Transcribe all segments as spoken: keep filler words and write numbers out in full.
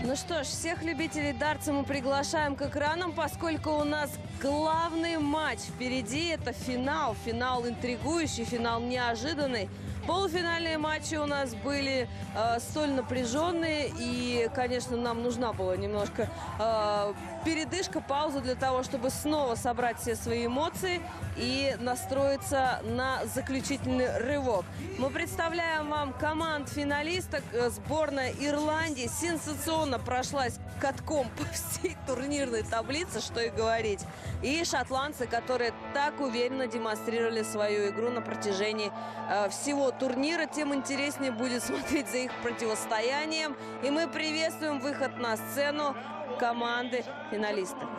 Ну что ж, всех любителей дартса мы приглашаем к экранам, поскольку у нас главный матч впереди. Это финал. Финал интригующий, финал неожиданный. Полуфинальные матчи у нас были э, столь напряженные, и, конечно, нам нужна была немножко э, передышка, пауза для того, чтобы снова собрать все свои эмоции и настроиться на заключительный рывок. Мы представляем вам команд финалисток. Сборная Ирландии сенсационно прошлась катком по всей турнирной таблице, что и говорить. И шотландцы, которые так уверенно демонстрировали свою игру на протяжении э, всего турнира. Тем интереснее будет смотреть за их противостоянием. И мы приветствуем выход на сцену команды финалистов.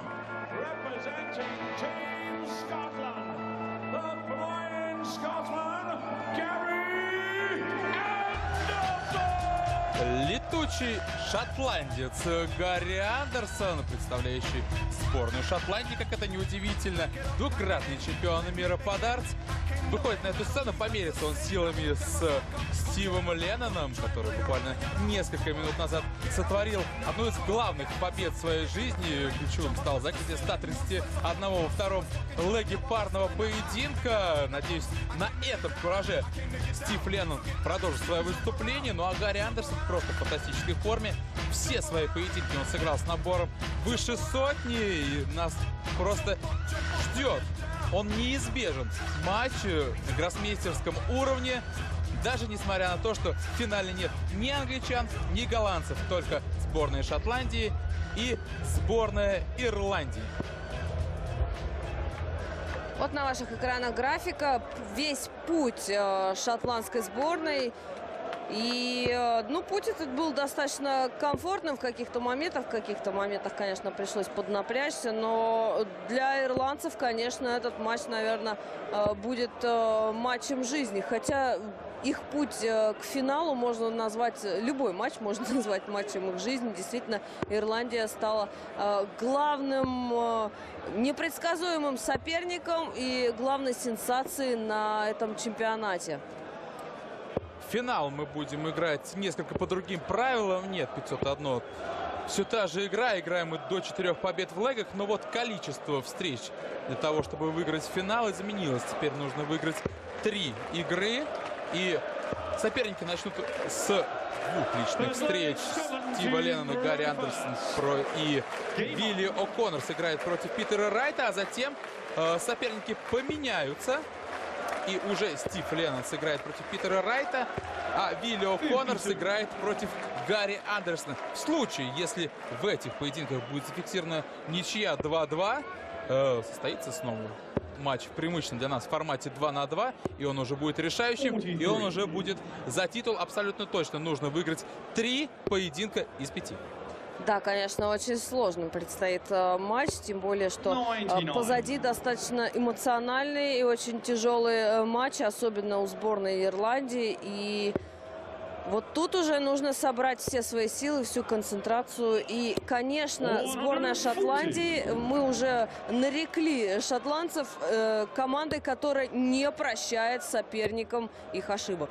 Летучий шотландец Гарри Андерсон, представляющий сборную Шотландии, как это неудивительно, двукратный чемпион мира по дартс, выходит на эту сцену, померится он силами с Стивом Ленноном, который буквально несколько минут назад сотворил одну из главных побед в своей жизни. Ключевым стал закрытие ста тридцати одного во втором леге парного поединка. Надеюсь, на этом кураже Стив Леннон продолжит свое выступление. Ну а Гарри Андерсон просто в фантастической форме. Все свои поединки он сыграл с набором выше сотни. И нас просто ждет. Он неизбежен. Матч на гроссмейстерском уровне. Даже несмотря на то, что в финале нет ни англичан, ни голландцев. Только сборная Шотландии и сборная Ирландии. Вот на ваших экранах графика. Весь путь э, шотландской сборной. И, э, ну, путь этот был достаточно комфортным в каких-то моментах. В каких-то моментах, конечно, пришлось поднапрячься. Но для ирландцев, конечно, этот матч, наверное, э, будет э, матчем жизни. Хотя их путь э, к финалу можно назвать, любой матч можно назвать матчем их жизни. Действительно, Ирландия стала э, главным э, непредсказуемым соперником и главной сенсацией на этом чемпионате. Финал мы будем играть несколько по другим правилам. Нет, пятьсот один. Все та же игра. Играем мы до четырех побед в легах. Но вот количество встреч для того, чтобы выиграть финал, изменилось. Теперь нужно выиграть три игры. И соперники начнут с двух личных встреч. Стива Леннона, Гарри Андерсон и Вилли О'Коннор сыграют против Питера Райта. А затем э, соперники поменяются. И уже Стив Леннон сыграет против Питера Райта, а Вилли О'Коннор сыграет против Гарри Андерсона. В случае, если в этих поединках будет зафиксирована ничья два-два, э, состоится снова матч преимущественно для нас в формате два на два, и он уже будет решающим, и он уже будет за титул абсолютно точно. Нужно выиграть три поединка из пяти. Да, конечно, очень сложным предстоит э, матч, тем более, что э, позади достаточно эмоциональный и очень тяжелый э, матч, особенно у сборной Ирландии. И вот тут уже нужно собрать все свои силы, всю концентрацию. И, конечно, сборная Шотландии, мы уже нарекли шотландцев э, командой, которая не прощает соперникам их ошибок.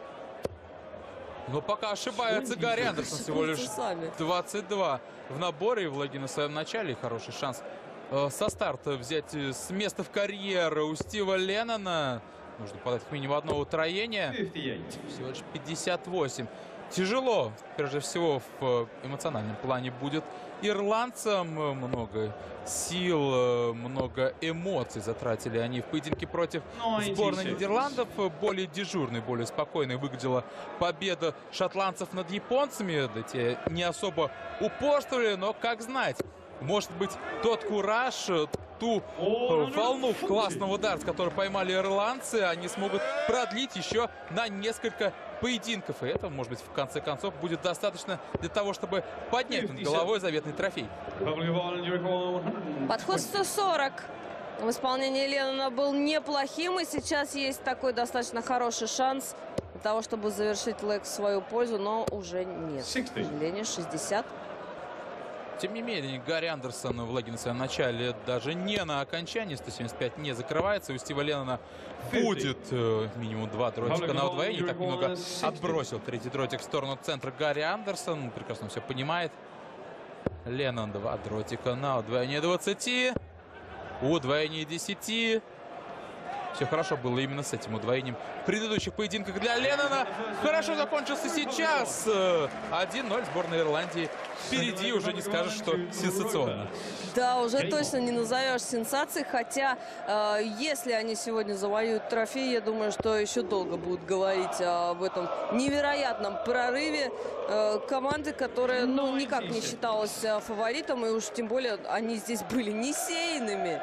Но пока ошибается Гарри Андерсон, всего лишь двадцать два в наборе и в леге на своем начале. Хороший шанс э, со старта взять с места в карьеры у Стива Леннона. Нужно подать к минимуму одно утроение. Всего лишь пятьдесят восемь. Тяжело, прежде всего, в эмоциональном плане будет ирландцам. Много сил, много эмоций затратили они в поединке против сборной Нидерландов. Более дежурной, более спокойной выглядела победа шотландцев над японцами. Да те не особо упорствовали, но как знать. Может быть, тот кураж, ту волну классного дартса, который поймали ирландцы, они смогут продлить еще на несколько поединков. И это, может быть, в конце концов будет достаточно для того, чтобы поднять над головой заветный трофей. Подход сто сорок в исполнении Леннона был неплохим. И сейчас есть такой достаточно хороший шанс для того, чтобы завершить лэг в свою пользу. Но уже нет. К сожалению, шестьдесят. Тем не менее, Гарри Андерсон в леге на своем начале даже не на окончании. сто семьдесят пять не закрывается. У Стива Леннона будет э, минимум два дротика на удвоение. Так немного отбросил третий дротик в сторону центра Гарри Андерсон. Прекрасно все понимает. Леннон два дротика на удвоение двадцати. Удвоение десяти. Все хорошо было именно с этим удвоением в предыдущих поединках для Леннона. Хорошо закончился сейчас. один ноль сборная Ирландии. Впереди уже не скажешь, что сенсационно. Да, уже точно не назовешь сенсацией. Хотя, э, если они сегодня завоюют трофей, я думаю, что еще долго будут говорить об этом невероятном прорыве э, команды, которая ну, никак не считалась фаворитом. И уж тем более они здесь были не сеянными.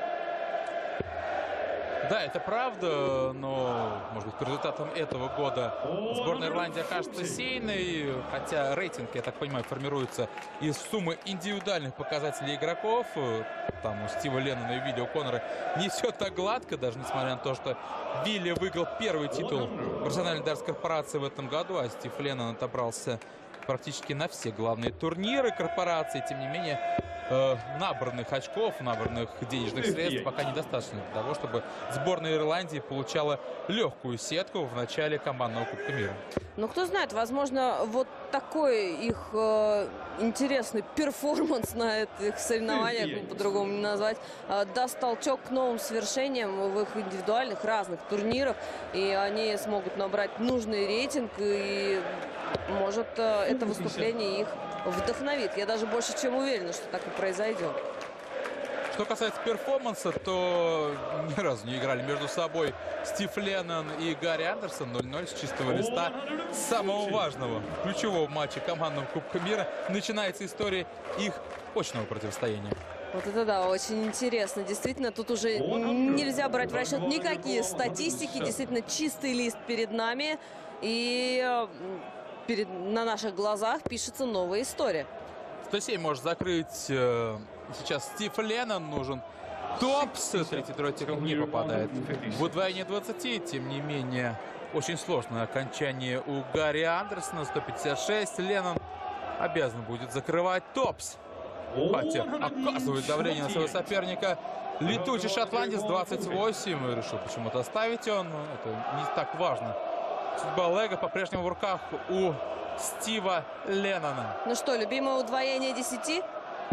Да, это правда, но, может быть, по результатам этого года сборная Ирландии окажется сеянной, хотя рейтинг, я так понимаю, формируется из суммы индивидуальных показателей игроков. Там у Стива Леннона и Вилли О'Коннора не все так гладко, даже несмотря на то, что Вилли выиграл первый титул профессиональной дартской корпорации в этом году, а Стив Леннон отобрался практически на все главные турниры корпорации. Тем не менее, э, набранных очков, набранных денежных средств пока недостаточно для того, чтобы сборная Ирландии получала легкую сетку в начале командного Кубка мира. Но кто знает, возможно, вот такой их э, интересный перформанс на этих соревнованиях, по-другому не назвать, э, даст толчок к новым свершениям в их индивидуальных разных турнирах. И они смогут набрать нужный рейтинг, и может э, это выступление их вдохновит. Я даже больше чем уверена, что так и произойдет. Что касается перформанса, то ни разу не играли между собой Стив Леннон и Гарри Андерсон. ноль ноль с чистого листа. С самого важного, ключевого матча командного Кубка мира начинается история их очного противостояния. Вот это да, очень интересно. Действительно, тут уже нельзя брать в расчет никакие статистики. Действительно, чистый лист перед нами. И перед, на наших глазах пишется новая история. сто семь может закрыть э, сейчас Стив Леннон. Нужен топс. Третий дротик не попадает в удвоение двадцати. Тем не менее, очень сложное окончание у Гарри Андерсона. сто пятьдесят шесть. Леннон обязан будет закрывать топс. Хотя оказывает давление на своего соперника. Летучий шотландец двадцать восемь. Решил почему-то оставить он. Это не так важно. Судьба лега по-прежнему в руках у Стива Леннона. Ну что, любимое удвоение десяти?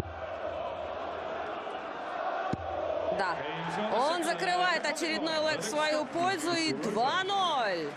Да. Он закрывает очередной лэг в свою пользу. И два ноль.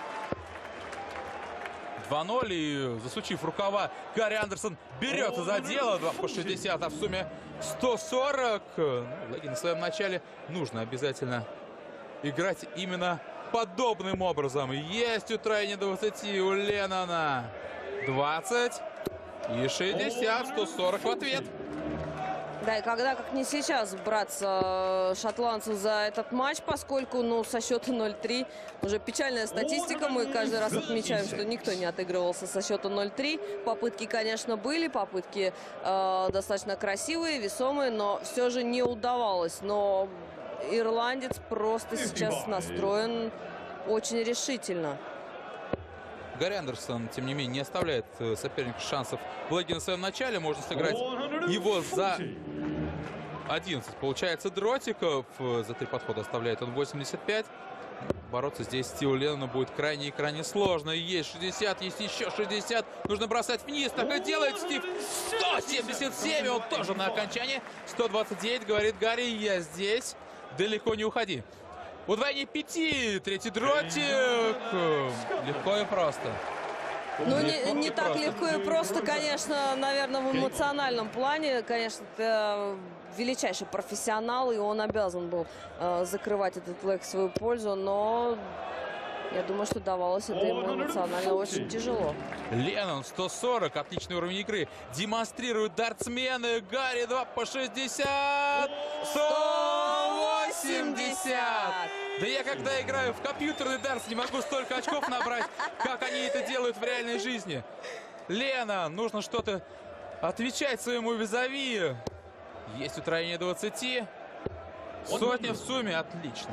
два ноль. И, засучив рукава, Гарри Андерсон берется за дело. два по шестьдесят, а в сумме сто сорок. Леги на своем начале нужно обязательно играть именно подобным образом. Есть удвоение двадцати у Леннона. двадцать и шестьдесят. сто сорок в ответ. Да, и когда, как не сейчас, браться шотландцу за этот матч, поскольку, ну, со счета ноль три уже печальная статистика. Мы каждый раз отмечаем, что никто не отыгрывался со счета ноль три. Попытки, конечно, были, попытки э, достаточно красивые, весомые, но все же не удавалось. Но ирландец просто сейчас настроен очень решительно. Гарри Андерсон, тем не менее, не оставляет сопернику шансов в леге на своем начале. Можно сыграть его за одиннадцать. Получается дротиков. За три подхода оставляет он восемьдесят пять. Бороться здесь Стиву Леннону будет крайне и крайне сложно. Есть шестьдесят, есть еще шестьдесят. Нужно бросать вниз. Так и делает Стив. сто семьдесят семь. Он тоже на окончании. сто двадцать девять, говорит Гарри. Я здесь. Далеко не уходи. Удвоение пяти. Третий дротик. Легко и просто. Ну, не, не так легко и просто, конечно, наверное, в эмоциональном плане. Конечно, это величайший профессионал, и он обязан был э, закрывать этот лэг в свою пользу. Но я думаю, что давалось это ему эмоционально очень тяжело. Леннон сто сорок. Отличный уровень игры. Демонстрируют дартсмены. Гарри два по шестьдесят. сто восемьдесят. Да я когда играю в компьютерный дартс, не могу столько очков набрать, как они это делают в реальной жизни. Леннон, нужно что-то отвечать своему визави. Есть утроение двадцати. Сотня в сумме. Отлично.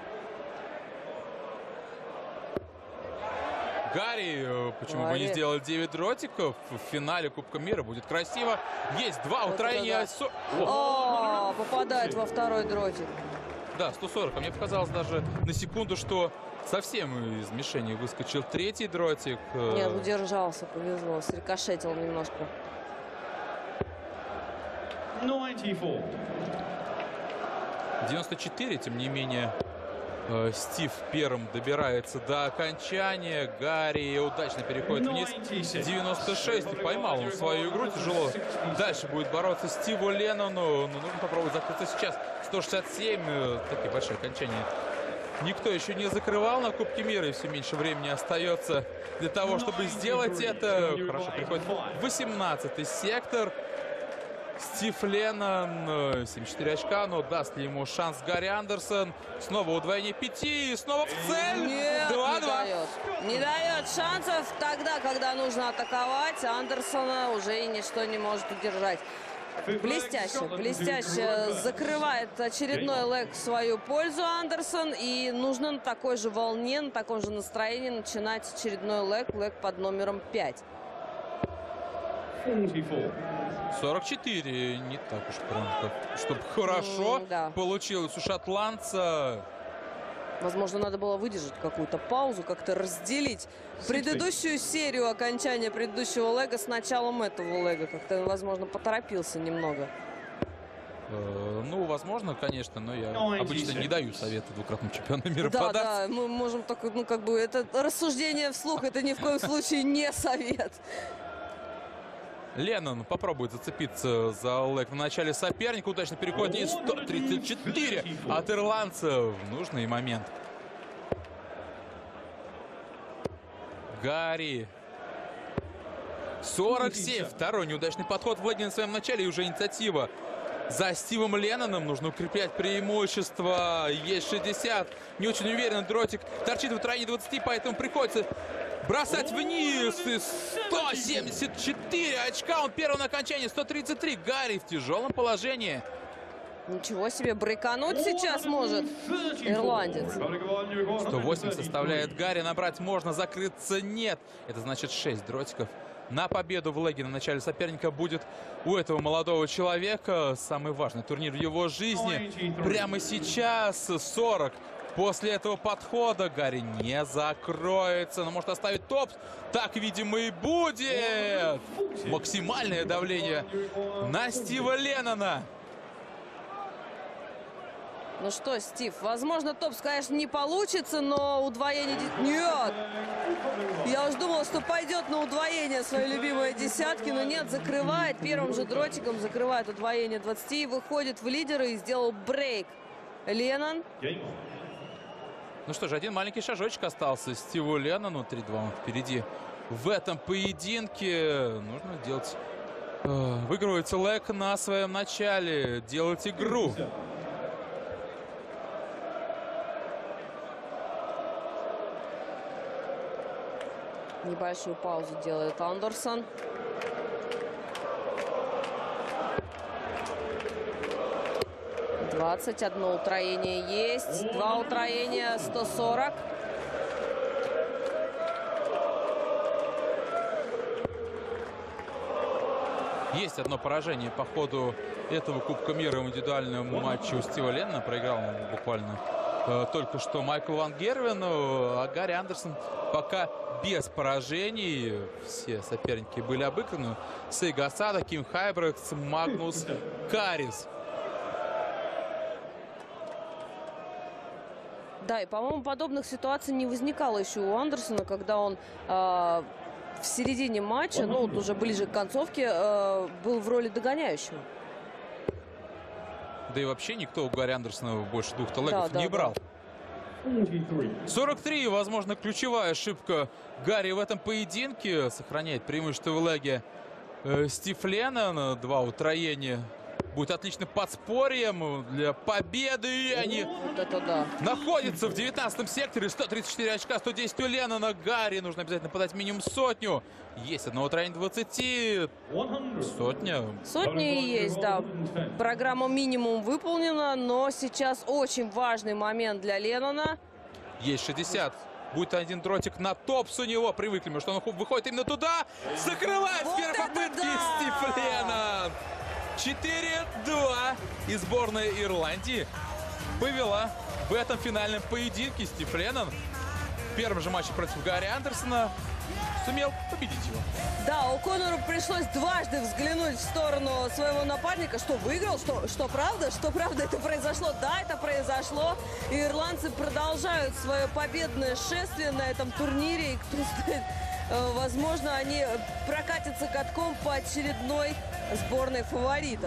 Гарри, почему бы не сделать девять дротиков в финале Кубка мира? Будет красиво. Есть два утроения. Вот О, О, попадает во второй дротик. Да, сто сорок. А мне показалось даже на секунду, что совсем из мишени выскочил третий дротик. Нет, удержался, повезло. Срикошетил немножко. девяносто четыре, тем не менее, э, Стив первым добирается до окончания. Гарри удачно переходит вниз. девяносто шесть. И поймал он свою игру. Тяжело. Дальше будет бороться Стиву Леннону. Но нужно попробовать закрыться сейчас. сто шестьдесят семь. Э, такие большие окончания никто еще не закрывал на Кубке мира. И все меньше времени остается для того, чтобы сделать это. Хорошо, приходит восемнадцатый сектор. Стив Леннон, семьдесят четыре очка, но даст ли ему шанс Гарри Андерсон? Снова удвоение пяти, и снова в цель. Нет, два-два. не дает. Не дает шансов тогда, когда нужно атаковать. Андерсона уже ничто не может удержать. Блестяще, блестяще закрывает очередной лэг в свою пользу Андерсон. И нужно на такой же волне, на таком же настроении начинать очередной лэг, лэг под номером пять. сорок четыре. Не так уж прям, как, чтобы хорошо mm, да. получилось у шотландца. Возможно, надо было выдержать какую-то паузу, как-то разделить предыдущую серию окончания предыдущего лэга с началом этого лэга. Как-то, возможно, поторопился немного. Э, ну, возможно, конечно, но я обычно не даю советы двукратным чемпионам мира Да, податься. да, мы можем только, ну, как бы, это рассуждение вслух, это ни в коем случае не совет. Леннон попробует зацепиться за лэг в начале соперника. Удачно переходит вниз. сто тридцать четыре от ирландцев в нужный момент. Гарри. сорок семь. Второй неудачный подход в лэге на своем начале. И уже инициатива за Стивом Ленноном. Нужно укреплять преимущество. Есть шестьдесят. Не очень уверенно дротик торчит в районе двадцати, поэтому приходится бросать вниз. сто семьдесят четыре очка. Он первый на окончании. сто тридцать три. Гарри в тяжелом положении. Ничего себе, брейкануть сейчас может ирландец. сто восемь составляет Гарри. Набрать можно, закрыться нет. Это значит шесть дротиков. На победу в лэге на начале соперника будет у этого молодого человека. Самый важный турнир в его жизни. Прямо сейчас сорок. После этого подхода Гарри не закроется, но может оставить топ. Так, видимо, и будет. Максимальное давление на Стива Леннона. Ну что, Стив, возможно, топс, конечно, не получится, но удвоение... Нет! Я уж думала, что пойдет на удвоение своей любимой десятки, но нет, закрывает. Первым же дротиком закрывает удвоение двадцати и выходит в лидеры и сделал брейк. Леннон. Ну что же, один маленький шажочек остался Стиву Леннону. три-два он впереди в этом поединке. Нужно делать... Э, выигрывать лэг на своем начале. Делать игру. Небольшую паузу делает Андерсон. двадцать одно утроение есть. Два утроения, сто сорок. Есть одно поражение по ходу этого Кубка мира в индивидуальном матче у Стива Леннона. Проиграл он буквально э, только что Майкл Ван Гервену. А Гарри Андерсон пока без поражений. Все соперники были обыграны. Сейга Асада, Ким Хайбрекс, Магнус Карис. Да, и, по-моему, подобных ситуаций не возникало еще у Андерсона, когда он э, в середине матча, ну, вот уже ближе к концовке, э, был в роли догоняющего. Да и вообще никто у Гарри Андерсона больше двух лэгов да, не да, брал. Да. сорок три, возможно, ключевая ошибка Гарри в этом поединке. Сохраняет преимущество в лэге э, Стив Леннон. Два утроения. Будет отличным подспорьем для победы. И они вот это да. находятся в девятнадцатом секторе. сто тридцать четыре очка, сто десять у Леннона. Гарри нужно обязательно подать минимум сотню. Есть одно утроение двадцати. Сотня. Сотня и есть, да. Программа минимум выполнена, но сейчас очень важный момент для Леннона. Есть шестьдесят. Будет один дротик на топс у него. Привыкли мы, что он выходит именно туда. Закрывает Вот с первой попытки да! Стив Леннон. четыре-два. И сборная Ирландии повела в этом финальном поединке. Стив Леннон в первом же матче против Гарри Андерсона сумел победить его. Да, О'Коннору пришлось дважды взглянуть в сторону своего напарника. Что, выиграл? Что, что правда? Что правда это произошло? Да, это произошло. И ирландцы продолжают свое победное шествие на этом турнире. И кто знает, возможно, они прокатятся катком по очередной сборной фаворитов.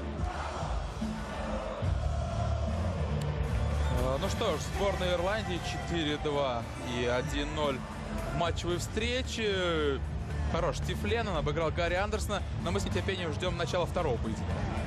Ну что ж, сборная Ирландии четыре-два и один-ноль в матчевой встрече. Хорош Стив Леннон обыграл Гарри Андерсона, но мы с нетерпением ждем начала второго поединка.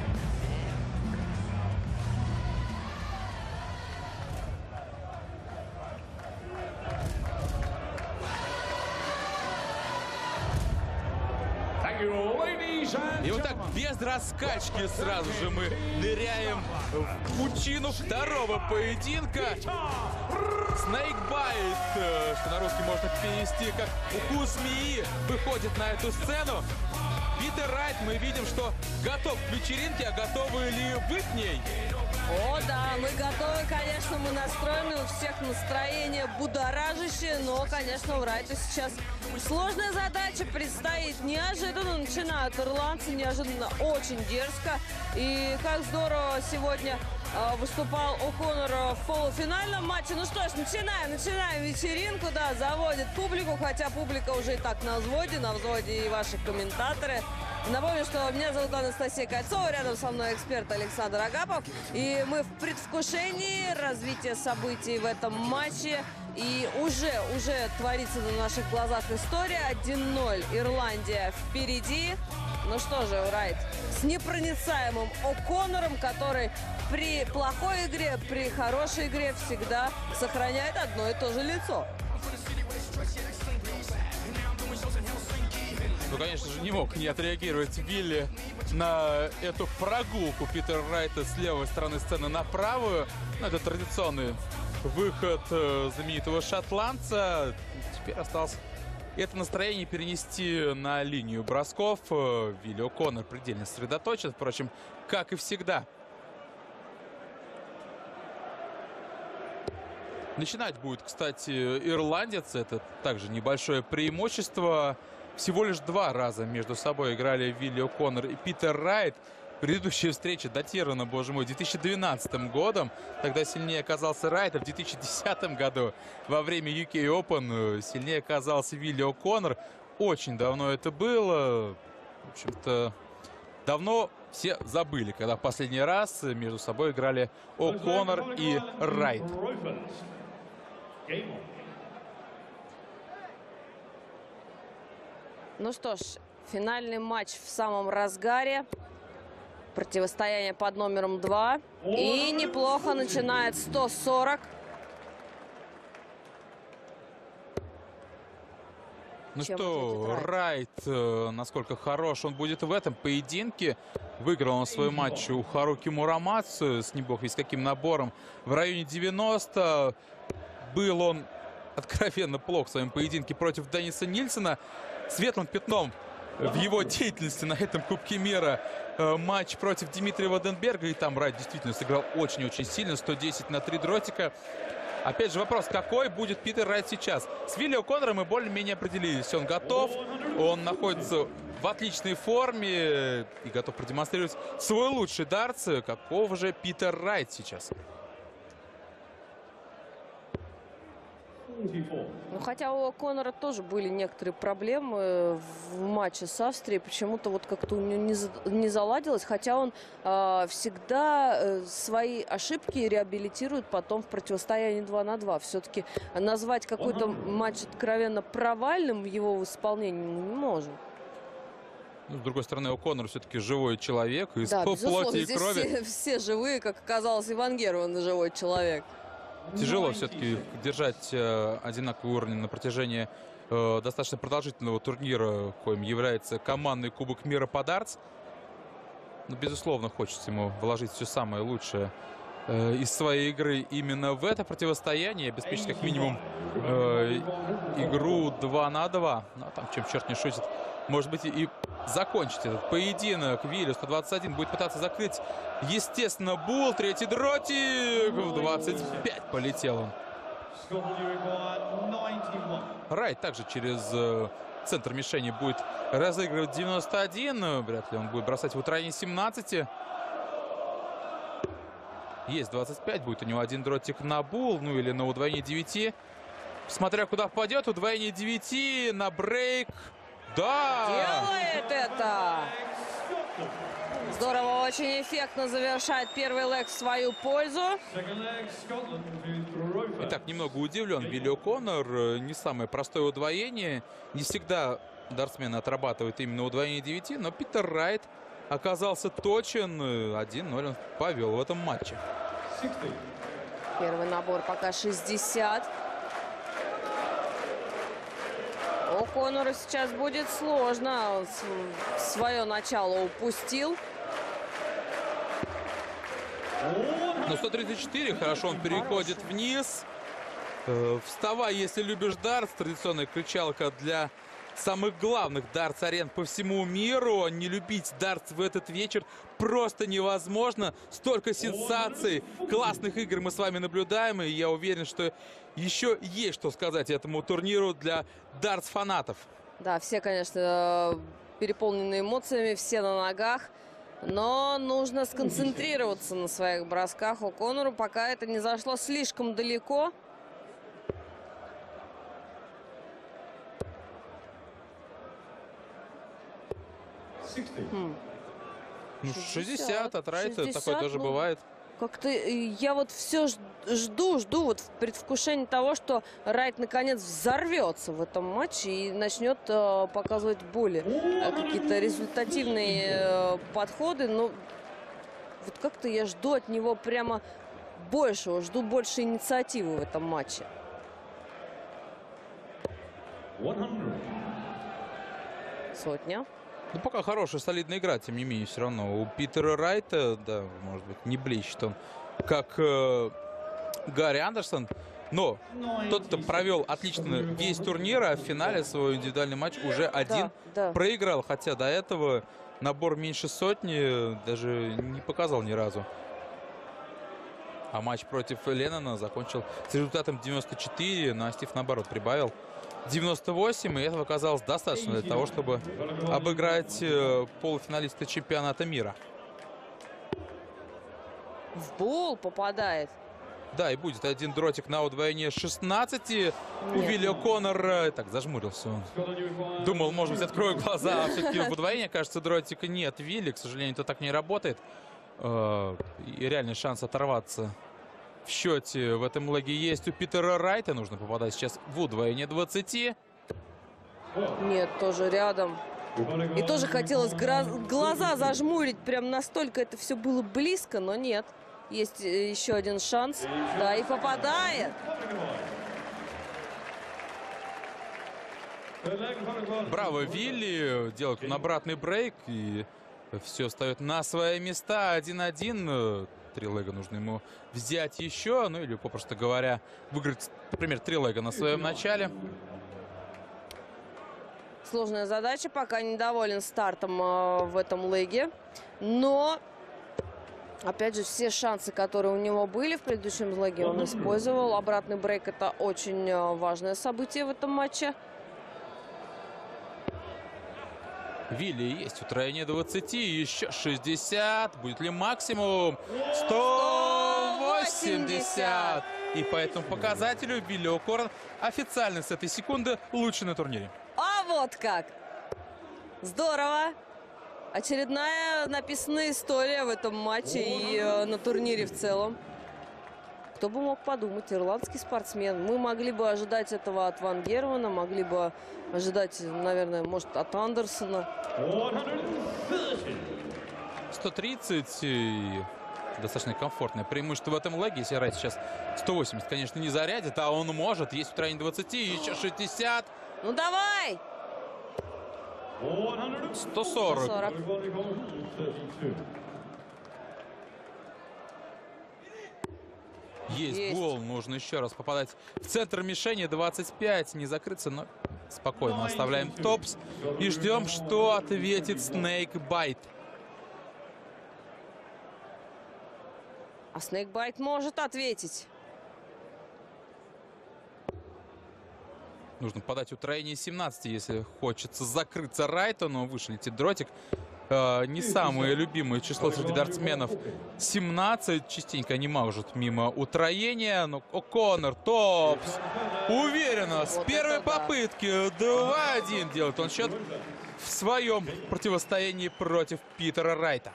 И вот так, без раскачки, сразу же мы ныряем в пучину второго поединка. Снейкбайт, что на русский можно перевести как укус змеи, выходит на эту сцену. Питер Райт, мы видим, что готов к вечеринке, а готовы ли вы к ней? О, да, мы готовы, конечно, мы настроены, у всех настроение будоражащее, но, конечно, у Райта сейчас сложная задача предстоит. Неожиданно начинают ирландцы, неожиданно очень дерзко. И как здорово сегодня э, выступал О'Коннор в полуфинальном матче. Ну что ж, начинаем, начинаем вечеринку, да, заводит публику, хотя публика уже и так на взводе, на взводе и ваши комментаторы. Напомню, что меня зовут Анастасия Кольцова, рядом со мной эксперт Александр Агапов. И мы в предвкушении развития событий в этом матче. И уже, уже творится на наших глазах история. один-ноль, Ирландия впереди. Ну что же, Райт с непроницаемым О'Коннором, который при плохой игре, при хорошей игре всегда сохраняет одно и то же лицо. Ну, конечно же, не мог не отреагировать Вилли на эту прогулку Питера Райта с левой стороны сцены на правую. Ну, это традиционный выход э, знаменитого шотландца. Теперь осталось это настроение перенести на линию бросков. Э, Вилли О'Коннор предельно сосредоточен, впрочем, как и всегда. Начинать будет, кстати, ирландец. Это также небольшое преимущество. Всего лишь два раза между собой играли Вилли О'Коннор и Питер Райт. Предыдущая встреча датирована, боже мой, две тысячи двенадцатым годом. Тогда сильнее оказался Райт, а в две тысячи десятом году во время ю кей Open сильнее оказался Вилли О'Коннор. Очень давно это было. В общем-то, давно все забыли, когда в последний раз между собой играли О'Коннор и Райт. Ну что ж, финальный матч в самом разгаре. Противостояние под номером два. И неплохо начинает сто сорок. Ну Чем что, Райт, э, насколько хорош он будет в этом поединке. Выиграл он свой матч у Харуки Мурамацу с не бог весть каким набором в районе девяноста. Был он откровенно плох в своем поединке против Денниса Нильсона. Светлым пятном в его деятельности на этом Кубке мира э, матч против Дмитрия Ванденберга. И там Райт действительно сыграл очень-очень сильно. сто десять на три дротика. Опять же вопрос, какой будет Питер Райт сейчас? С Вилли О'Коннором мы более-менее определились. Он готов, он находится в отличной форме и готов продемонстрировать свой лучший дартс. Каков же Питер Райт сейчас? Ну, хотя у О'Коннора тоже были некоторые проблемы в матче с Австрией. Почему-то вот как-то у него не, за, не заладилось. Хотя он э, всегда э, свои ошибки реабилитирует потом в противостоянии два на два. Все-таки назвать какой-то матч откровенно провальным в его исполнении мы не можем. Ну, с другой стороны, О'Коннор все-таки живой человек из да, плоти и здесь крови. Все, все живые, как оказалось, Иван Герман живой человек. Тяжело все-таки держать э, одинаковый уровень на протяжении э, достаточно продолжительного турнира, коим является командный Кубок мира по дартс. Но, безусловно, хочется ему вложить все самое лучшее э, из своей игры именно в это противостояние, обеспечить как минимум э, игру два на два. Ну, а там, чем черт не шутит, может быть, и закончить этот поединок. Вилли сто двадцать один будет пытаться закрыть, естественно, Бул. Третий дротик. В двадцать пять полетел он. Райт также через э, центр мишени будет разыгрывать девяносто один. Вряд ли он будет бросать в удвоение семнадцати. Есть двадцать пять. Будет у него один дротик на бул. Ну или на удвоение девяти. Смотря куда попадет. Удвоение девяти на брейк. Да! Делает это! Здорово, очень эффектно завершает первый лэг в свою пользу. Итак, немного удивлен Вилли О'Коннор. Не самое простое удвоение. Не всегда дартсмены отрабатывают именно удвоение девяти. Но Питер Райт оказался точен. один ноль он повел в этом матче. Первый набор пока шестьдесят. О'Коннору сейчас будет сложно. Он свое начало упустил. Но сто тридцать четыре, хорошо, он переходит вниз. Э, вставай, если любишь дартс. Традиционная кричалка для самых главных дартс-арен по всему миру. Не любить дартс в этот вечер просто невозможно. Столько сенсаций, классных игр мы с вами наблюдаем. И я уверен, что еще есть что сказать этому турниру для дартс-фанатов. Да, все, конечно, переполнены эмоциями, все на ногах. Но нужно сконцентрироваться на своих бросках. О'Коннору пока это не зашло слишком далеко. Хм. Ну, шестьдесят от Райта, шестьдесят, такое тоже ну, бывает. Как-то я вот все жду, жду вот в предвкушении того, что Райт наконец взорвется в этом матче и начнет э, показывать более э, какие-то результативные э, подходы. Но вот как-то я жду от него прямо большего, жду больше инициативы в этом матче. Сотня. Ну, пока хорошая, солидная игра, тем не менее, все равно. У Питера Райта, да, может быть, не блещет он, как э, Гарри Андерсон. Но тот, кто провел отлично весь турнир, а в финале свой индивидуальный матч уже один да, да. проиграл. Хотя до этого набор меньше сотни даже не показал ни разу. А матч против Леннона закончил с результатом девяносто четыре, ну а Стив, наоборот, прибавил девяносто восемь, и этого оказалось достаточно для того, чтобы обыграть э, полуфиналиста чемпионата мира. В бол попадает. Да, и будет один дротик на удвоение шестнадцати. У Вилли О'Коннора. Так, зажмурился он. Думал, может быть, открою глаза, а все-таки в удвоение, кажется, дротика нет. Вилли, к сожалению, это так не работает. Э, и реальный шанс оторваться в счете в этом лэге есть у Питера Райта. Нужно попадать сейчас в удвоение двадцати. Нет, тоже рядом. И тоже хотелось глаза зажмурить. Прям настолько это все было близко, но нет. Есть еще один шанс. Да, и попадает. Браво, Вилли. Делает он обратный брейк. И все встает на свои места. один-один. Три лэга нужно ему взять еще. Ну или, попросту говоря, выиграть, например, три лэга на своем начале. Сложная задача. Пока недоволен стартом э, в этом лэге. Но, опять же, все шансы, которые у него были в предыдущем лэге, он использовал. Обратный брейк — это очень э, важное событие в этом матче. Вилли есть удвоение двадцати, еще шестьдесят. Будет ли максимум? сто восемьдесят. И по этому показателю Вилли О'Коннор официально с этой секунды лучше на турнире. А вот как! Здорово! Очередная написанная история в этом матче и э, на турнире в целом. Кто бы мог подумать, ирландский спортсмен. Мы могли бы ожидать этого от Ван Гервена, могли бы ожидать, наверное, может, от Андерсона. сто тридцать. И достаточно комфортное преимущество в этом лэге. Если Райт сейчас сто восемьдесят, конечно, не зарядит, а он может. Есть удвоение двадцати, еще шестьдесят. Ну давай! сто сорок. сто сорок. Есть, Есть гол. Нужно еще раз попадать в центр мишени. двадцать пять. Не закрыться, но спокойно оставляем топс. И ждем, что ответит Снейкбайт. А Снейкбайт может ответить. Нужно подать утроение семнадцать, если хочется закрыться Райту, но выше летит дротик. Э, не самое любимое число среди дартсменов. семнадцать. Частенько они мажут мимо утроения. Но О'Коннор, Топс. Уверенно, с Вот первой это да. попытки два один делает он счет в своем противостоянии против Питера Райта.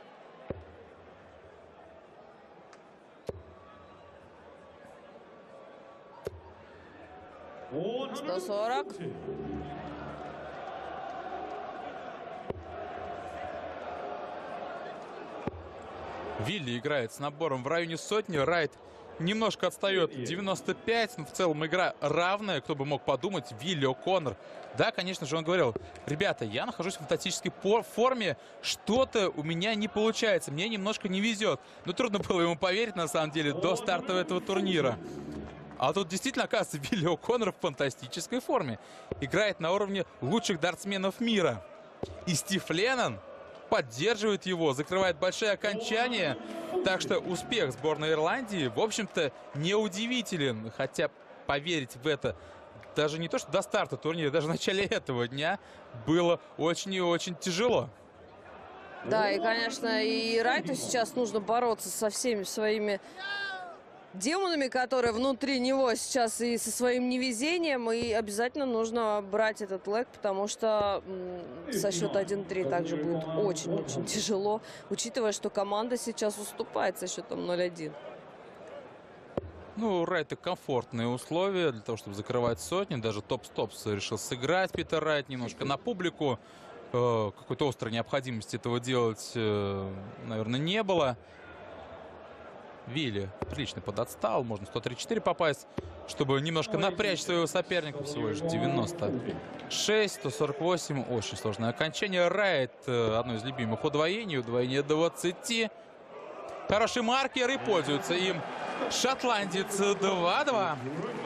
сто сорок. Вилли играет с набором в районе сотни. Райт немножко отстает девяносто пять. Но в целом игра равная. Кто бы мог подумать. Вилли, О'Коннор. Да, конечно же, он говорил: ребята, я нахожусь в фантастической форме. Что-то у меня не получается. Мне немножко не везет. Но трудно было ему поверить, на самом деле, до старта этого турнира. А тут действительно, оказывается, Вилли О'Коннор в фантастической форме. Играет на уровне лучших дартсменов мира. И Стив Леннон поддерживает его, закрывает большие окончания. Так что успех сборной Ирландии, в общем-то, неудивителен. Хотя поверить в это даже не то, что до старта турнира, даже в начале этого дня было очень и очень тяжело. Да, и, конечно, и Райту сейчас нужно бороться со всеми своими демонами, которые внутри него сейчас, и со своим невезением, и обязательно нужно брать этот лэг, потому что м, со счета один три также будет очень-очень тяжело, учитывая, что команда сейчас уступает со счетом ноль один. Ну, у Райта комфортные условия для того, чтобы закрывать сотни. Даже Топс-Топс решил сыграть Питер Райт немножко на публику. Э, какой-то острой необходимости этого делать, э, наверное, не было. Вилли отлично подотстал. Можно сто тридцать четыре попасть, чтобы немножко напрячь своего соперника. Всего лишь девяносто шесть, сто сорок восемь. Очень сложное окончание. Райт, одно из любимых удвоений. Удвоение двадцати. Хороший маркер, и пользуется им шотландец. два два.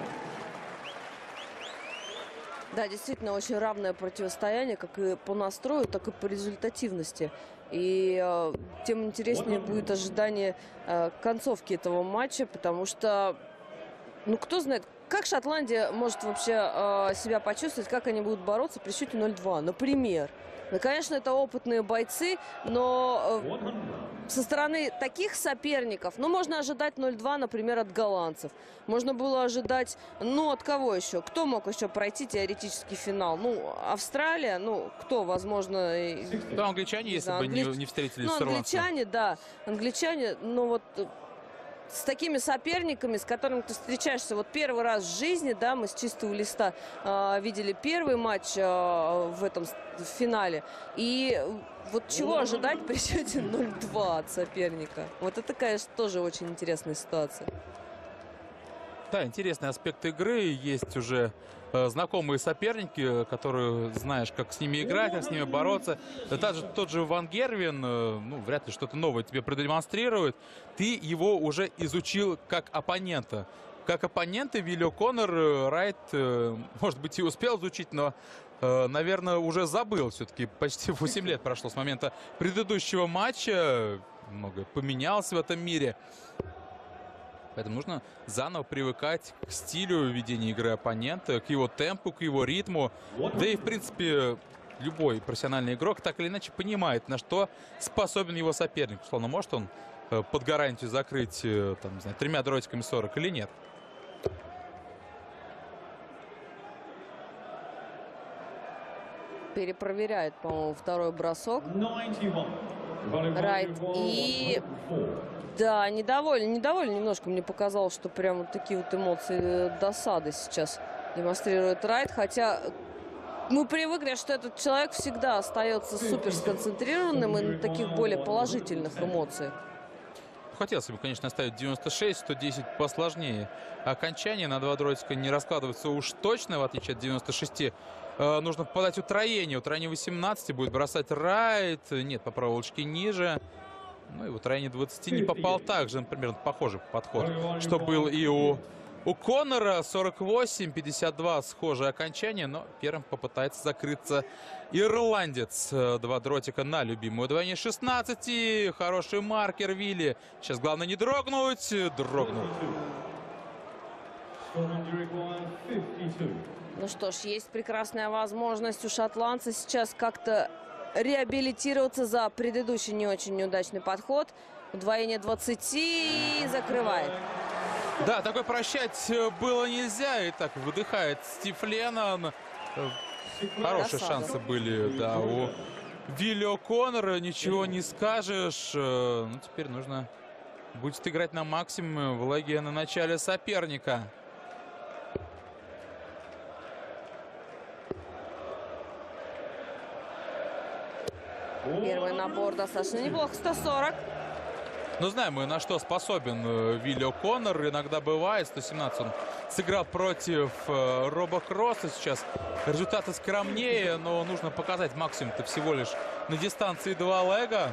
Да, действительно, очень равное противостояние, как и по настрою, так и по результативности. И э, тем интереснее будет ожидание э, концовки этого матча, потому что, ну, кто знает, как Шотландия может вообще э, себя почувствовать, как они будут бороться при счете ноль два, например. Ну, конечно, это опытные бойцы, но э, со стороны таких соперников, ну, можно ожидать ноль два, например, от голландцев. Можно было ожидать, ну, от кого еще? Кто мог еще пройти теоретический финал? Ну, Австралия, ну, кто, возможно... Да, англичане, если бы англи... не, не встретились ну, с ирландцами. англичане, да, англичане, ну, вот... С такими соперниками, с которыми ты встречаешься вот первый раз в жизни, да, мы с чистого листа э, видели первый матч э, в этом в финале. И вот чего ожидать при счете ноль два от соперника? Вот это, конечно, тоже очень интересная ситуация. Да, интересный аспект игры. Есть уже э, знакомые соперники, которые знаешь, как с ними играть, как с ними бороться. Да, же, тот же Ван Гервин, э, ну, вряд ли что-то новое тебе продемонстрирует. Ты его уже изучил как оппонента. Как оппонента Вилли О'Коннор, э, Райт, э, может быть, и успел изучить, но, э, наверное, уже забыл. Все-таки почти восемь лет прошло с момента предыдущего матча. Многое поменялось в этом мире. Поэтому нужно заново привыкать к стилю ведения игры оппонента, к его темпу, к его ритму. Да и, в принципе, любой профессиональный игрок так или иначе понимает, на что способен его соперник. Условно, может он под гарантию закрыть, там, не знаю, тремя дротиками сорок или нет. Перепроверяет, по-моему, второй бросок. Райт. И... Да, недоволен, недоволен немножко. Мне показалось, что прям вот такие вот эмоции досады сейчас демонстрирует Райт. Хотя мы привыкли, что этот человек всегда остается супер сконцентрированным и на таких более положительных эмоциях. Хотелось бы, конечно, оставить девяносто шесть, сто десять посложнее. Окончание на два дротика не раскладывается уж точно, в отличие от девяноста шести. Э, нужно попадать утроение. Утроение восемнадцать будет бросать Райт. Нет, по проволочке ниже. Ну и вот утроение двадцати не попал также, например, похожий подход, что был и у, у Коннора. Сорок восемь пятьдесят два схожее окончание, но первым попытается закрыться ирландец. Два дротика на любимое удвоение шестнадцать. Хороший маркер Вилли. Сейчас главное не дрогнуть. Дрогнул. Ну что ж, есть прекрасная возможность у шотландца сейчас как-то реабилитироваться за предыдущий не очень неудачный подход. Удвоение двадцати и закрывает. Да, такой прощать было нельзя. И так выдыхает Стив Леннон. Хорошие шансы были, да, у Вилли О'Коннора. Ничего не скажешь. Ну, теперь нужно будет играть на максимум в леге на начале соперника. Первый набор достаточно неплохо. сто сорок. Ну, знаем мы, на что способен Вилли О'Коннор. Иногда бывает. сто семнадцать он сыграл против э, Роба Кросса. Сейчас результаты скромнее, но нужно показать максимум-то всего лишь на дистанции два лега.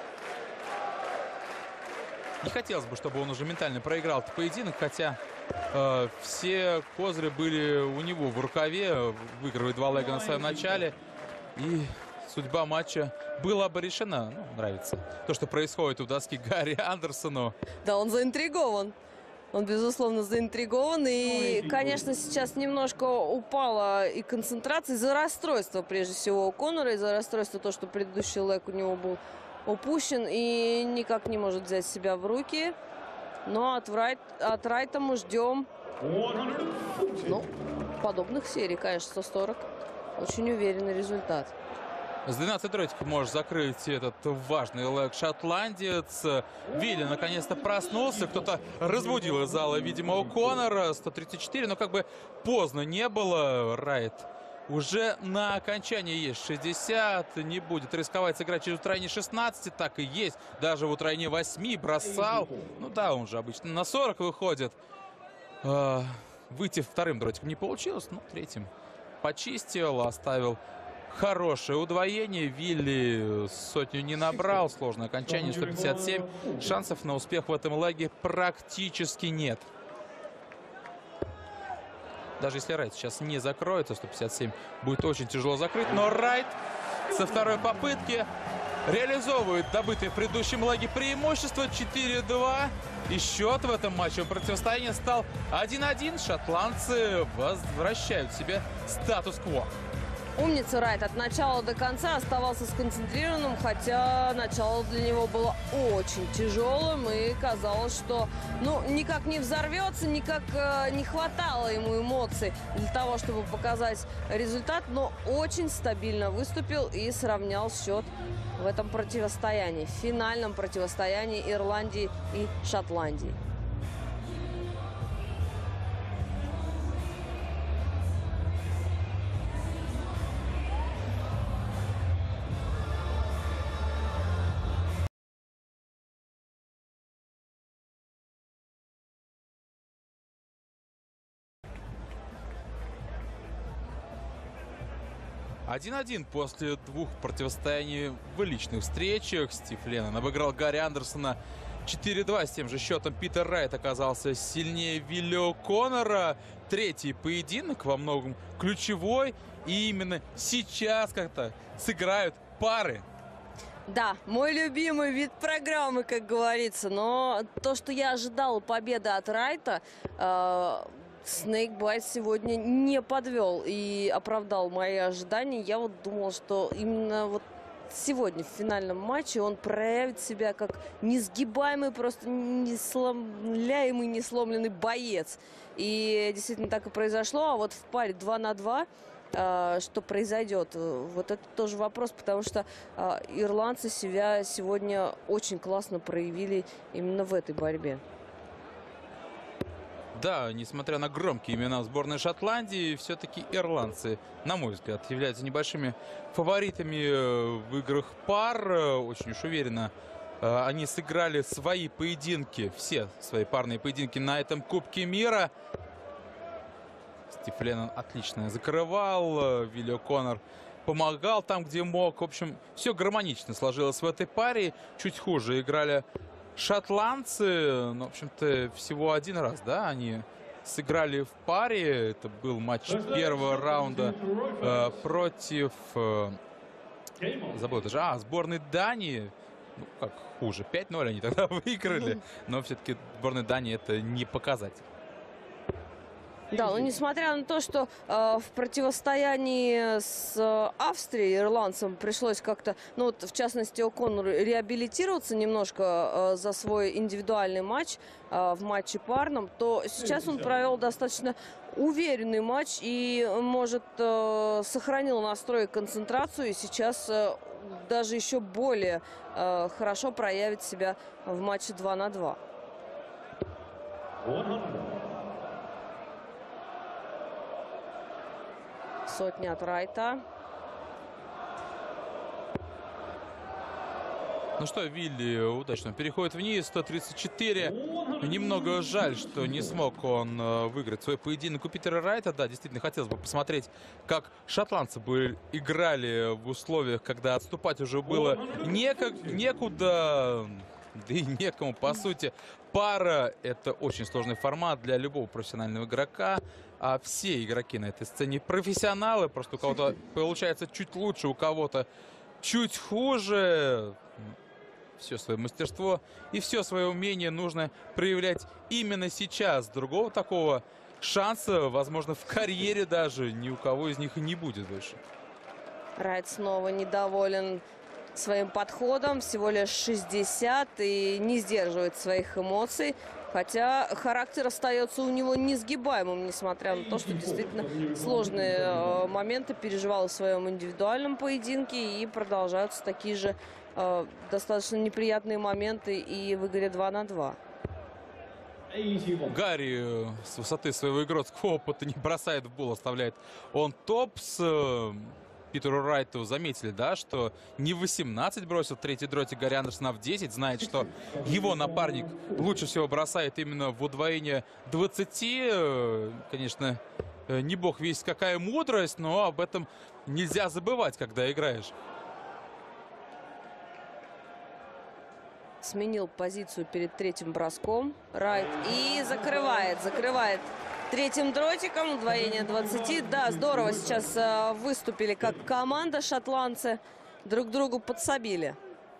Не хотелось бы, чтобы он уже ментально проиграл этот поединок, хотя э, все козыри были у него в рукаве. Выигрывает два лега на своем начале. И судьба матча была бы решена. Ну, нравится то, что происходит у доски Гарри Андерсону. Да, он заинтригован. Он, безусловно, заинтригован. И, конечно, сейчас немножко упала и концентрация из-за расстройства, прежде всего, О'Коннора. Из-за расстройства то, что предыдущий лэг у него был упущен и никак не может взять себя в руки. Но от, Райт, от Райта мы ждем, ну, подобных серий, конечно, сто сорок. Очень уверенный результат. С двенадцати дротиков может закрыть этот важный лэг шотландец. Вилли наконец-то проснулся. Кто-то разбудил из зала, видимо, О'Коннора. сто тридцать четыре, но как бы поздно не было. Райт уже на окончании есть шестьдесят. Не будет рисковать сыграть через утройне шестнадцати. Так и есть. Даже в утройне восьми бросал. Ну да, он же обычно на сорок выходит. Выйти вторым дротиком не получилось. Ну, третьим почистил, оставил хорошее удвоение. Вилли сотню не набрал. Сложное окончание. сто пятьдесят семь. Шансов на успех в этом лаге практически нет. Даже если Райт сейчас не закроется, сто пятьдесят семь будет очень тяжело закрыть. Но Райт со второй попытки реализовывает добытое в предыдущем лаге преимущество четыре-два. И счет в этом матче противостояния стал один-один. Шотландцы возвращают себе статус-кво. Умница Райт. От начала до конца оставался сконцентрированным, хотя начало для него было очень тяжелым. И казалось, что ну, никак не взорвется, никак э, не хватало ему эмоций для того, чтобы показать результат. Но очень стабильно выступил и сравнял счет в этом противостоянии. В финальном противостоянии Ирландии и Шотландии. один-один после двух противостояний в личных встречах. Стив Леннон обыграл Гарри Андерсона четыре-два. С тем же счетом Питер Райт оказался сильнее Вилли О'Коннора. Третий поединок во многом ключевой. И именно сейчас как-то сыграют пары. Да, мой любимый вид программы, как говорится. Но то, что я ожидала победы от Райта, э Снейкбайт сегодня не подвел и оправдал мои ожидания. Я вот думала, что именно вот сегодня в финальном матче он проявит себя как несгибаемый, просто несломляемый, несломленный боец. И действительно так и произошло. А вот в паре два на два что произойдет? Вот это тоже вопрос, потому что ирландцы себя сегодня очень классно проявили именно в этой борьбе. Да, несмотря на громкие имена сборной Шотландии, все-таки ирландцы, на мой взгляд, являются небольшими фаворитами в играх пар. Очень уж уверенно они сыграли свои поединки, все свои парные поединки на этом Кубке мира. Стив Леннон отлично закрывал, Вилли О'Коннор помогал там, где мог. В общем, все гармонично сложилось в этой паре. Чуть хуже играли шотландцы, ну, в общем-то, всего один раз, да, они сыграли в паре. Это был матч первого раунда э, против, э, забыл даже, а, сборной Дании. Ну, как хуже, пять-ноль они тогда выиграли, но все-таки сборной Дании это не показатель. Да, но несмотря на то, что э, в противостоянии с э, Австрией, ирландцам, пришлось как-то, ну вот в частности О'Коннору, реабилитироваться немножко э, за свой индивидуальный матч э, в матче парном, то сейчас он провел достаточно уверенный матч и, может, э, сохранил настрой и концентрацию, и сейчас э, даже еще более э, хорошо проявит себя в матче два на два. Сотня от Райта. Ну что, Вилли удачно переходит вниз, сто тридцать четыре. Немного жаль, что не смог он выиграть свой поединок у Питера Райта. Да, действительно, хотелось бы посмотреть, как шотландцы бы играли в условиях, когда отступать уже было некак, некуда, да и некому, по сути. Пара – это очень сложный формат для любого профессионального игрока. А все игроки на этой сцене профессионалы. Просто у кого-то получается чуть лучше, у кого-то чуть хуже. Все свое мастерство и все свое умение нужно проявлять именно сейчас. Другого такого шанса, возможно, в карьере даже ни у кого из них и не будет больше. Райт снова недоволен своим подходом. Всего лишь шестьдесят и не сдерживает своих эмоций. Хотя характер остается у него несгибаемым, несмотря на то, что действительно сложные э, моменты переживал в своем индивидуальном поединке. И продолжаются такие же э, достаточно неприятные моменты и в игре два на два. Гарри с высоты своего игротского опыта не бросает в бол, оставляет он топс. Питеру Райту заметили, да, что не в восемнадцать бросил третий дротик Гарри Андерсон, а в десять. Знает, что его напарник лучше всего бросает именно в удвоение двадцати. Конечно, не бог весть какая мудрость, но об этом нельзя забывать, когда играешь. Сменил позицию перед третьим броском Райт и закрывает, закрывает третьим дротиком, удвоение двадцати. Да, здорово сейчас э, выступили как команда шотландцы. Друг другу подсобили.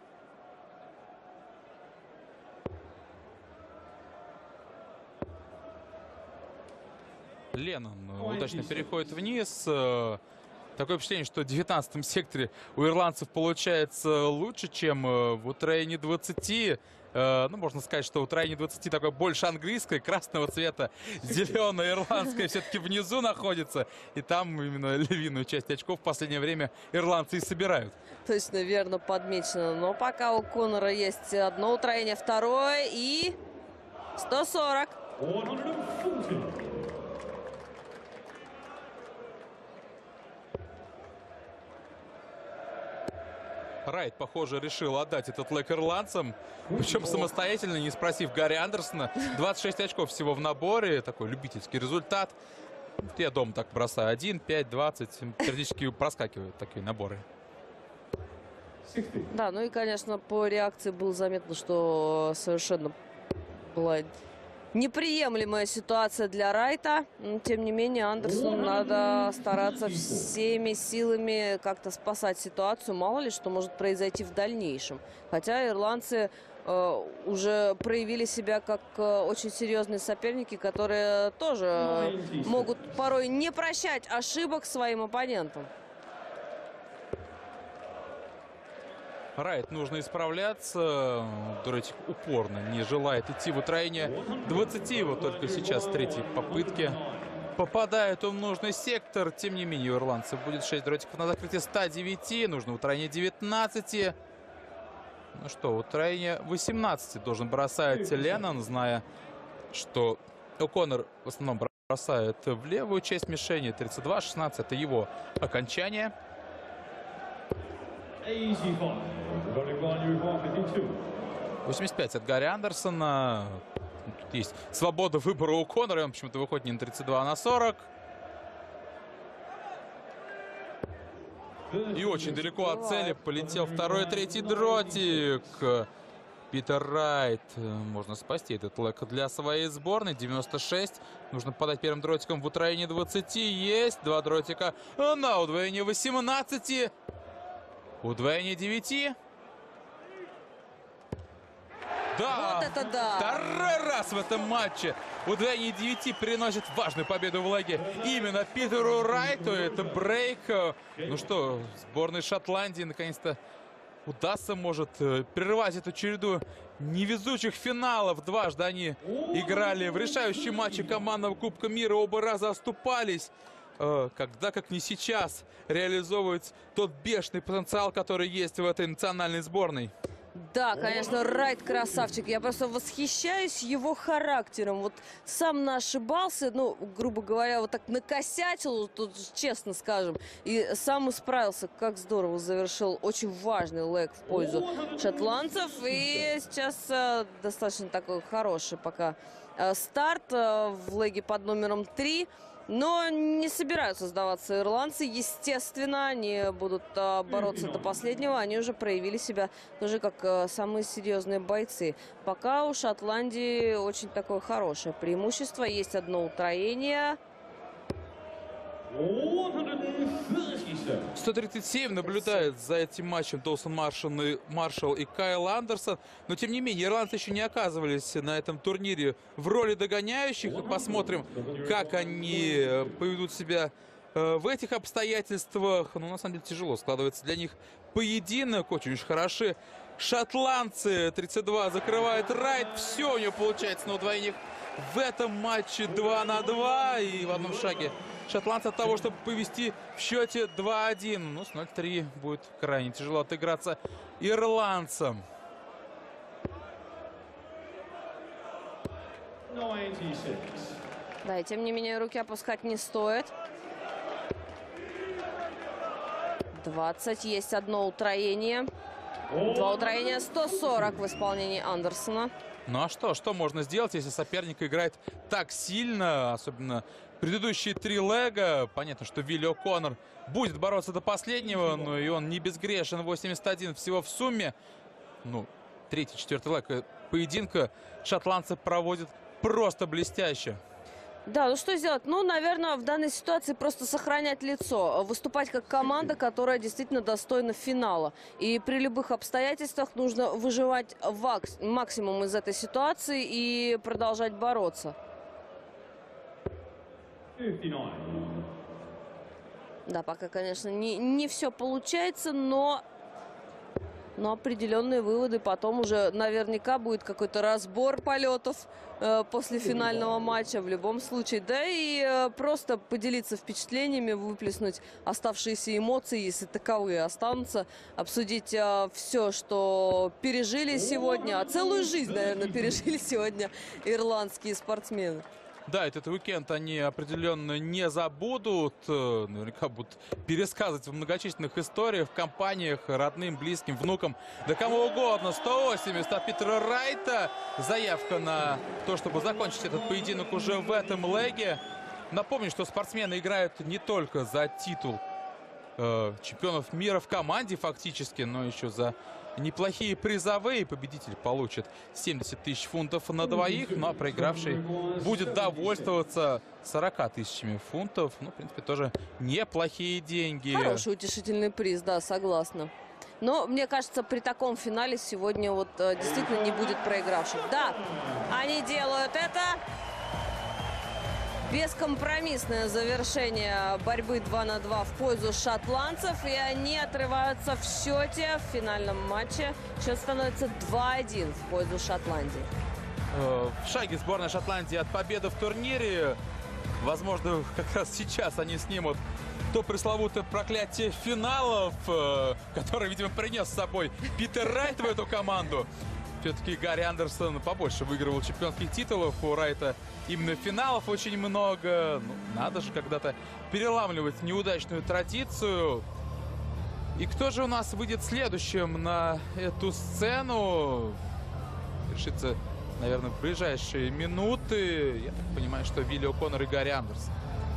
Леннон удачно переходит вниз. Такое впечатление, что в девятнадцатом секторе у ирландцев получается лучше, чем в утроении двадцати. Ну, можно сказать, что утроение двадцати такое больше английское, красного цвета, зеленое ирландское все-таки внизу находится. И там именно львиную часть очков в последнее время ирландцы и собирают. Точно, верно подмечено. Но пока у Коннора есть одно утроение, второе и сто сорок. Райт, похоже, решил отдать этот лэг ирландцам. Причем самостоятельно, не спросив Гарри Андерсона. двадцать шесть очков всего в наборе. Такой любительский результат. Я дома так бросаю. один, пять, двадцать. Периодически проскакивают такие наборы. Да, ну и, конечно, по реакции было заметно, что совершенно была неприемлемая ситуация для Райта. Но, тем не менее, Андерсону надо стараться всеми силами как-то спасать ситуацию. Мало ли что может произойти в дальнейшем. Хотя ирландцы э, уже проявили себя как э, очень серьезные соперники, которые тоже э, могут порой не прощать ошибок своим оппонентам. Райт нужно исправляться. Дурачек упорно не желает идти в утроение двадцати. Вот только сейчас в третьей попытке попадает он в нужный сектор. Тем не менее, у ирландцев будет шесть дротиков на закрытие ста девяти. Нужно утроение девятнадцати. Ну что, утроение восемнадцати должен бросать Леннон, зная, что О'Коннор в основном бросает в левую часть мишени. тридцать два шестнадцать это его окончание. восемьдесят пять от Гарри Андерсона. Тут есть свобода выбора у Коннора. Он почему-то выходит не на тридцать два, а на сорок. И очень далеко от цели полетел второй и третий дротик. Питер Райт. Можно спасти этот лэг для своей сборной. девяносто шесть. Нужно подать первым дротиком в утроении двадцати. Есть два дротика на удвоение восемнадцати. Удвоение девяти. Да! Вот это да! Второй раз в этом матче удвоение девяти приносит важную победу в леге именно Питеру Райту. Это брейк. Ну что, сборной Шотландии наконец-то удастся, может, прервать эту череду невезучих финалов. Дважды они играли в решающем матче командного Кубка мира. Оба раза оступались. Когда, как не сейчас, реализовывать тот бешеный потенциал, который есть в этой национальной сборной. Да, конечно, Райт красавчик. Я просто восхищаюсь его характером. Вот сам ошибался, ну, грубо говоря, вот так накосячил, тут честно скажем, и сам исправился. Как здорово завершил очень важный лэг в пользу шотландцев. И сейчас э, достаточно такой хороший пока э, старт э, в лэге под номером три. Но не собираются сдаваться ирландцы. Естественно, они будут а, бороться до последнего. Они уже проявили себя тоже как а, самые серьезные бойцы. Пока у Шотландии очень такое хорошее преимущество. Есть одно утроение. сто тридцать семь наблюдает за этим матчем Доусон Маршалл и, Маршалл и Кайл Андерсон. Но, тем не менее, ирландцы еще не оказывались на этом турнире в роли догоняющих. Посмотрим, как они поведут себя в этих обстоятельствах. Ну, на самом деле, тяжело складывается для них поединок. Очень-очень хороши шотландцы. тридцать два закрывает Райт. Все у него получается на удвоениях в этом матче два на два. И в одном шаге шотландцы от того, чтобы повести в счете два один. Ну, с ноль три будет крайне тяжело отыграться ирландцам. Да, и тем не менее, руки опускать не стоит. двадцать. Есть одно утроение. Два утроения. сто сорок в исполнении Андерсона. Ну а что? Что можно сделать, если соперник играет так сильно, особенно предыдущие три лега? Понятно, что Вилли О'Коннор будет бороться до последнего, но и он не безгрешен. восемьдесят один всего в сумме. Ну, третий, четвертый лег поединка шотландцы проводят просто блестяще. Да, ну что сделать? Ну, наверное, в данной ситуации просто сохранять лицо. Выступать как команда, которая действительно достойна финала. И при любых обстоятельствах нужно выживать максимум из этой ситуации и продолжать бороться. Да, пока, конечно, не, не все получается, но... Но определенные выводы. Потом уже наверняка будет какой-то разбор полетов э, после финального матча в любом случае. Да и э, просто поделиться впечатлениями, выплеснуть оставшиеся эмоции, если таковые останутся. Обсудить э, все, что пережили сегодня. А целую жизнь, наверное, пережили сегодня ирландские спортсмены. Да, этот уикенд они определенно не забудут. Наверняка будут пересказывать в многочисленных историях, в компаниях, родным, близким, внукам, да кому угодно. сто восемьдесят от Питера Райта. Заявка на то, чтобы закончить этот поединок уже в этом леге. Напомню, что спортсмены играют не только за титул э, чемпионов мира в команде фактически, но еще за неплохие призовые. Победитель получит семьдесят тысяч фунтов на двоих, ну а проигравший будет довольствоваться сорока тысячами фунтов. Ну, в принципе, тоже неплохие деньги. Хороший утешительный приз, да, согласна. Но, мне кажется, при таком финале сегодня вот э, действительно не будет проигравших. Да, они делают это. Бескомпромиссное завершение борьбы два на два в пользу шотландцев. И они отрываются в счете в финальном матче. Счет становится два один в пользу Шотландии. В шаге сборная Шотландии от победы в турнире. Возможно, как раз сейчас они снимут то пресловутое проклятие финалов, которое, видимо, принес с собой Питер Райт в эту команду. Все-таки Гарри Андерсон побольше выигрывал чемпионских титулов. У Райта именно финалов очень много. Ну, надо же когда-то переламливать неудачную традицию. И кто же у нас выйдет следующим на эту сцену? Решится, наверное, в ближайшие минуты. Я так понимаю, что Вилли О'Коннор и Гарри Андерсон.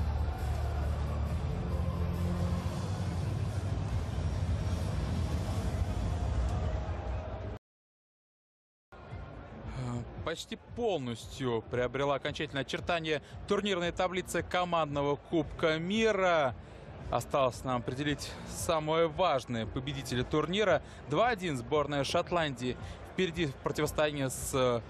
Почти полностью приобрела окончательное очертание турнирной таблицы командного Кубка мира. Осталось нам определить самые важные победители турнира. два один сборная Шотландии впереди противостояние с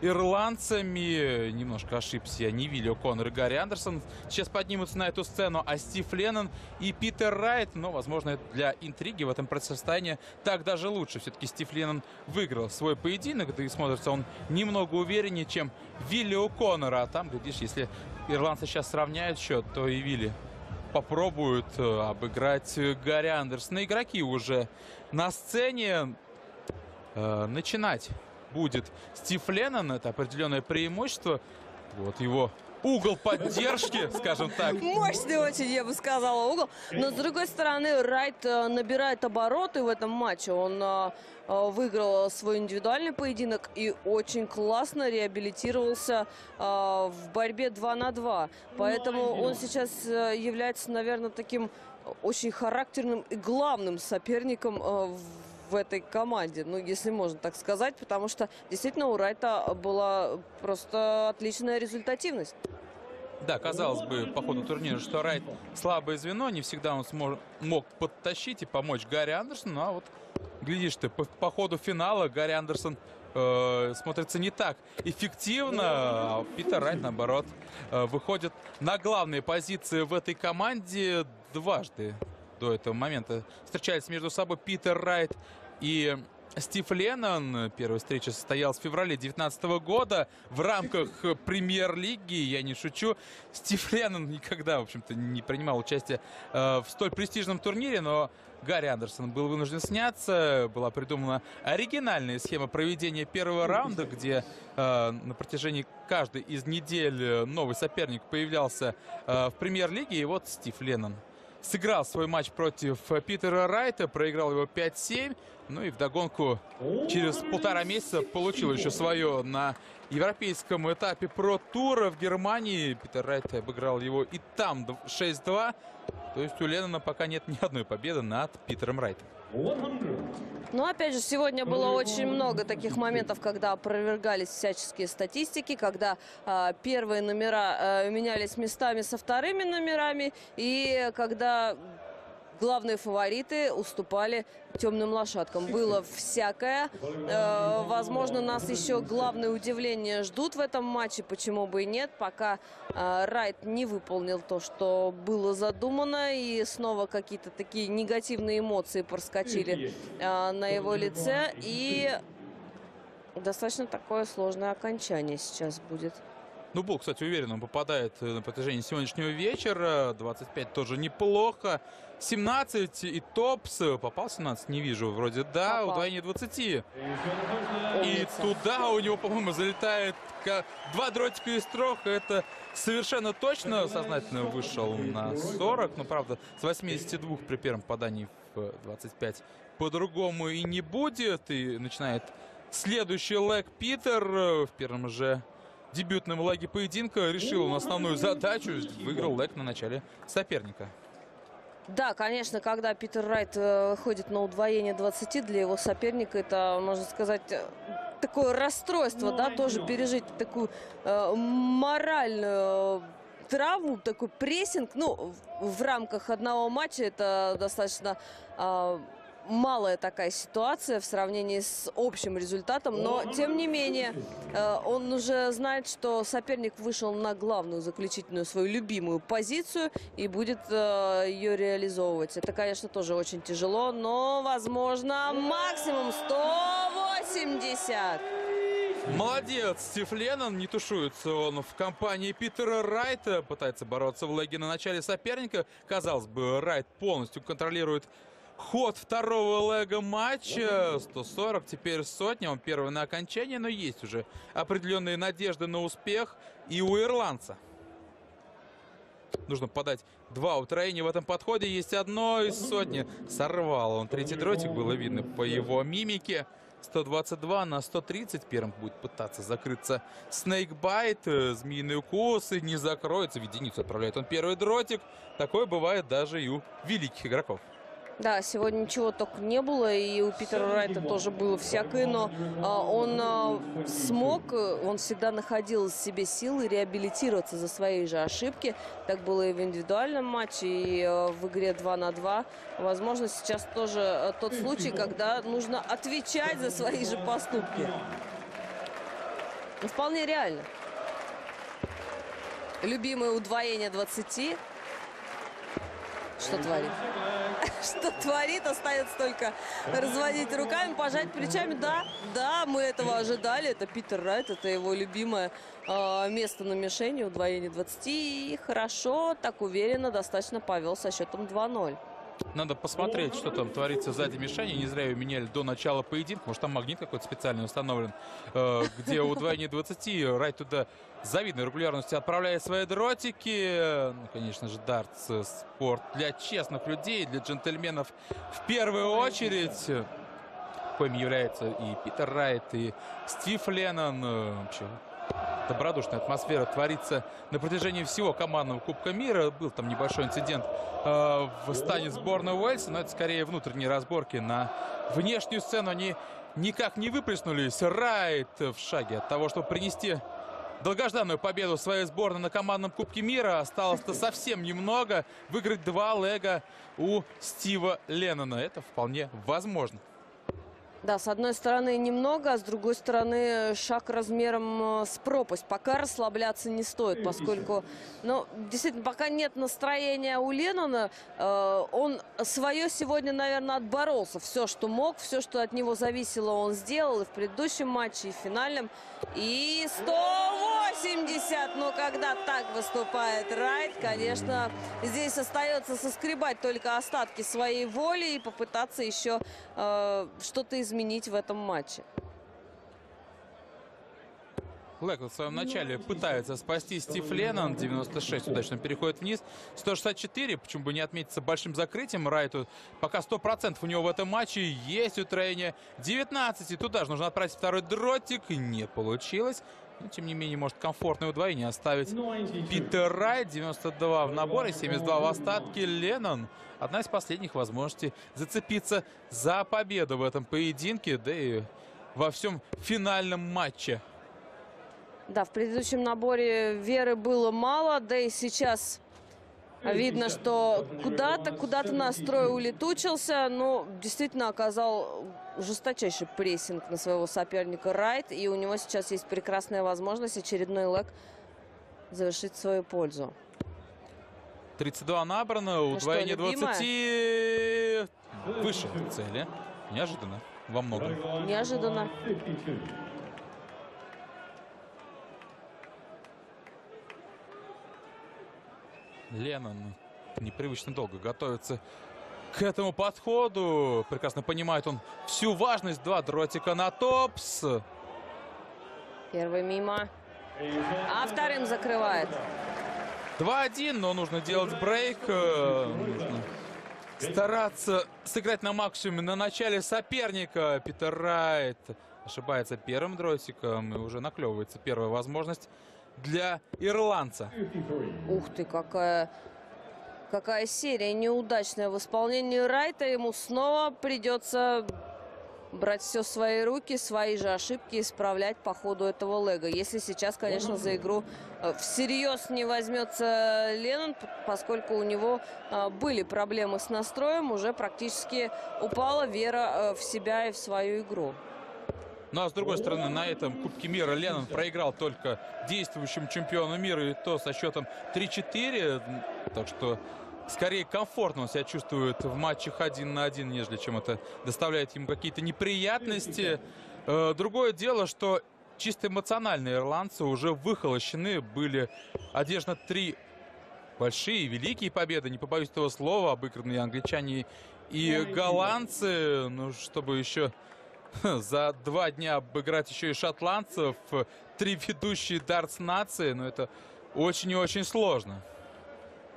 ирландцами. Немножко ошибся я, не Вилли О'Коннор и Гарри Андерсон. Сейчас поднимутся на эту сцену, а Стив Леннон и Питер Райт. Но, возможно, для интриги в этом противостоянии так даже лучше. Все-таки Стив Леннон выиграл свой поединок, да и смотрится он немного увереннее, чем Вилли О'Коннор. А там, глядишь, если ирландцы сейчас сравняют счет, то и Вилли попробуют обыграть Гарри Андерсона. Игроки уже на сцене. Э, начинать будет Стив Леннон. Это определенное преимущество. Вот его угол поддержки, скажем так. Мощный очень, я бы сказала, угол. Но, с другой стороны, Райт набирает обороты в этом матче. Он а, а, выиграл свой индивидуальный поединок и очень классно реабилитировался а, в борьбе два на два. Поэтому он сейчас а, является, наверное, таким очень характерным и главным соперником а, в в этой команде, ну, если можно так сказать, потому что действительно у Райта была просто отличная результативность. Да, казалось бы, по ходу турнира, что Райт слабое звено, не всегда он смог, мог подтащить и помочь Гарри Андерсону, а вот, глядишь ты, по, по ходу финала Гарри Андерсон э, смотрится не так эффективно, а Питер Райт, наоборот, э, выходит на главные позиции в этой команде дважды. До этого момента встречались между собой Питер Райт и Стив Леннон. Первая встреча состоялась в феврале две тысячи девятнадцатого года в рамках премьер-лиги. Я не шучу. Стив Леннон никогда, в общем-то, не принимал участие э, в столь престижном турнире, но Гарри Андерсон был вынужден сняться. Была придумана оригинальная схема проведения первого раунда, где э, на протяжении каждой из недель новый соперник появлялся э, в премьер-лиге. И вот Стив Леннон сыграл свой матч против Питера Райта, проиграл его пять семь. Ну и вдогонку через полтора месяца получил еще свое на европейском этапе Про-тура в Германии. Питер Райт обыграл его и там шесть два. То есть у Леннона пока нет ни одной победы над Питером Райтом. Но опять же, сегодня было очень много таких моментов, когда опровергались всяческие статистики, когда э, первые номера э, менялись местами со вторыми номерами, и когда главные фавориты уступали темным лошадкам. Было всякое. Э, возможно, нас еще главные удивления ждут в этом матче. Почему бы и нет? Пока э, Райт не выполнил то, что было задумано. И снова какие-то такие негативные эмоции проскочили э, на его лице. И достаточно такое сложное окончание сейчас будет. Ну, был, кстати, уверен, он попадает на протяжении сегодняшнего вечера. двадцать пять тоже неплохо. семнадцать и топс. Попал семнадцать? Не вижу. Вроде да. Попал. Удвоение двадцати. И туда у него, по-моему, залетает два дротика из трех. Это совершенно точно. Сознательно вышел на сорок. Но, правда, с восьмидесяти двух при первом попадании в двадцать пять по-другому и не будет. И начинает следующий лэг Питер. В первом же дебютном лаге поединка решил он основную задачу. Выиграл лэг на начале соперника. Да, конечно, когда Питер Райт выходит на удвоение двадцати, для его соперника это, можно сказать, такое расстройство, да, тоже пережить такую э, моральную травму, такой прессинг. Ну, в, в рамках одного матча это достаточно э, малая такая ситуация в сравнении с общим результатом, но тем не менее э, он уже знает, что соперник вышел на главную заключительную свою любимую позицию и будет э, ее реализовывать. Это, конечно, тоже очень тяжело, но возможно максимум сто восемьдесят. Молодец, Стив Леннон, не тушуется он в компании Питера Райта, пытается бороться в лэге на начале соперника. Казалось бы, Райт полностью контролирует ход второго лэга матча. сто сорок, теперь сотня. Он первый на окончание, но есть уже определенные надежды на успех и у ирландца. Нужно подать два утроения в этом подходе. Есть одно из сотни. Сорвал он третий дротик, было видно по его мимике. сто двадцать два на сто тридцать. Первым будет пытаться закрыться снейкбайт. Змеиные укусы не закроется. В единицу отправляет он первый дротик. Такое бывает даже и у великих игроков. Да, сегодня ничего только не было, и у Питера Райта тоже было всякое, но а, он а, смог, он всегда находил в себе силы реабилитироваться за свои же ошибки. Так было и в индивидуальном матче, и а, в игре два на два. Возможно, сейчас тоже а, тот случай, когда нужно отвечать за свои же поступки. Ну, вполне реально. Любимое удвоение двадцати. Что творит? Что творит? Остается только разводить руками, пожать плечами. Да, да, мы этого ожидали. Это Питер Райт, это его любимое э, место на мишени, удвоение двадцати. И хорошо, так уверенно, достаточно повел со счетом два ноль. Надо посмотреть, что там творится сзади мишени. Не зря ее меняли до начала поединка. Может, там магнит какой-то специальный установлен, э, где удвоение двадцати. Райт туда с завидной регулярностью отправляет свои дротики. Ну, конечно же, дартс спорт для честных людей, для джентльменов в первую очередь. Коим является и Питер Райт, и Стив Леннон. Вообще, добродушная атмосфера творится на протяжении всего командного Кубка мира. Был там небольшой инцидент э, в стане сборной Уэльса, но это скорее внутренние разборки. На внешнюю сцену они никак не выплеснулись. Райт в шаге от того, чтобы принести долгожданную победу своей сборной на командном Кубке мира. Осталось-то совсем немного. Выиграть два лега у Стива Леннона. Это вполне возможно. Да, с одной стороны немного, а с другой стороны шаг размером с пропасть. Пока расслабляться не стоит, поскольку, ну, действительно, пока нет настроения у Леннона, э, он свое сегодня, наверное, отборолся. Все, что мог, все, что от него зависело, он сделал и в предыдущем матче, и в финальном. И сто восемьдесят! Но когда так выступает Райт, конечно, здесь остается соскребать только остатки своей воли и попытаться еще э, что-то изменить в этом матче. Лэг в своем начале пытается спасти Стив Леннон. девяносто шесть удачно переходит вниз. сто шестьдесят четыре, почему бы не отметиться большим закрытием Райту. Пока сто процентов у него в этом матче есть утроение. девятнадцать. И туда же нужно отправить второй дротик. Не получилось. Но, тем не менее, может комфортное удвоение оставить Питер Райт. девяносто два в наборе, семьдесят два в остатке. Леннон. Одна из последних возможностей зацепиться за победу в этом поединке. Да и во всем финальном матче. Да, в предыдущем наборе веры было мало, да и сейчас видно, что куда-то, куда-то настрой улетучился, но действительно оказал жесточайший прессинг на своего соперника Райт, и у него сейчас есть прекрасная возможность очередной лэг завершить в свою пользу. тридцать два набрано, удвоение ну двадцати выше цели. Неожиданно, во многом. Неожиданно. Леннон непривычно долго готовится к этому подходу. Прекрасно понимает он всю важность. Два дротика на топс. Первый мимо. А вторым закрывает. два один, но нужно делать брейк. Нужно стараться сыграть на максимуме на начале соперника. Питер Райт ошибается первым дротиком. И уже наклевывается первая возможность для ирландца. Ух ты, какая, какая серия неудачная в исполнении Райта. Ему снова придется брать все в свои руки, свои же ошибки исправлять по ходу этого лега. Если сейчас, конечно, за игру всерьез не возьмется Леннон, поскольку у него были проблемы с настроем, уже практически упала вера в себя и в свою игру. Ну а с другой стороны, на этом Кубке мира Леннон проиграл только действующему чемпиону мира, и то со счетом три четыре. Так что скорее комфортно он себя чувствует в матчах один на один, нежели чем это доставляет ему какие-то неприятности. Другое дело, что чисто эмоциональные ирландцы уже выхолощены были. Одержано три большие, великие победы, не побоюсь этого слова, обыгранные англичане и голландцы. Ну, чтобы еще за два дня обыграть еще и шотландцев, три ведущие дартс нации, но это очень и очень сложно.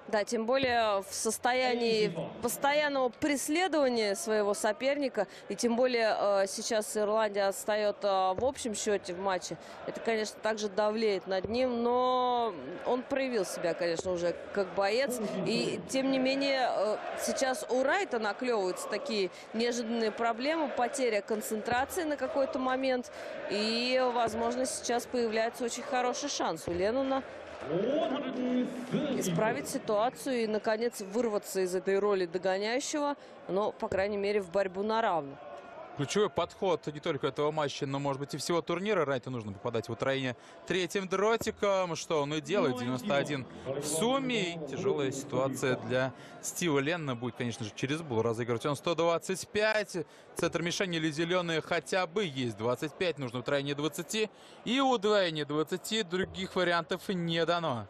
Да, тем более в состоянии постоянного преследования своего соперника. И тем более э, сейчас Ирландия отстает э, в общем счете в матче. Это, конечно, также давлеет над ним. Но он проявил себя, конечно, уже как боец. И, тем не менее, э, сейчас у Райта наклевываются такие неожиданные проблемы. Потеря концентрации на какой-то момент. И, возможно, сейчас появляется очень хороший шанс у Леннона исправить ситуацию и, наконец, вырваться из этой роли догоняющего, но, по крайней мере, в борьбу на равных. Ключевой подход не только этого матча, но, может быть, и всего турнира. Райту нужно попадать в утроение третьим дротиком, что он и делает. девяносто один в сумме. И тяжелая ситуация для Стива Леннона будет, конечно же, через бол разыгрывать. Он сто двадцать пять. Центр мишени или зеленые хотя бы есть двадцать пять. Нужно утроение двадцати. И удвоение двадцати. Других вариантов не дано.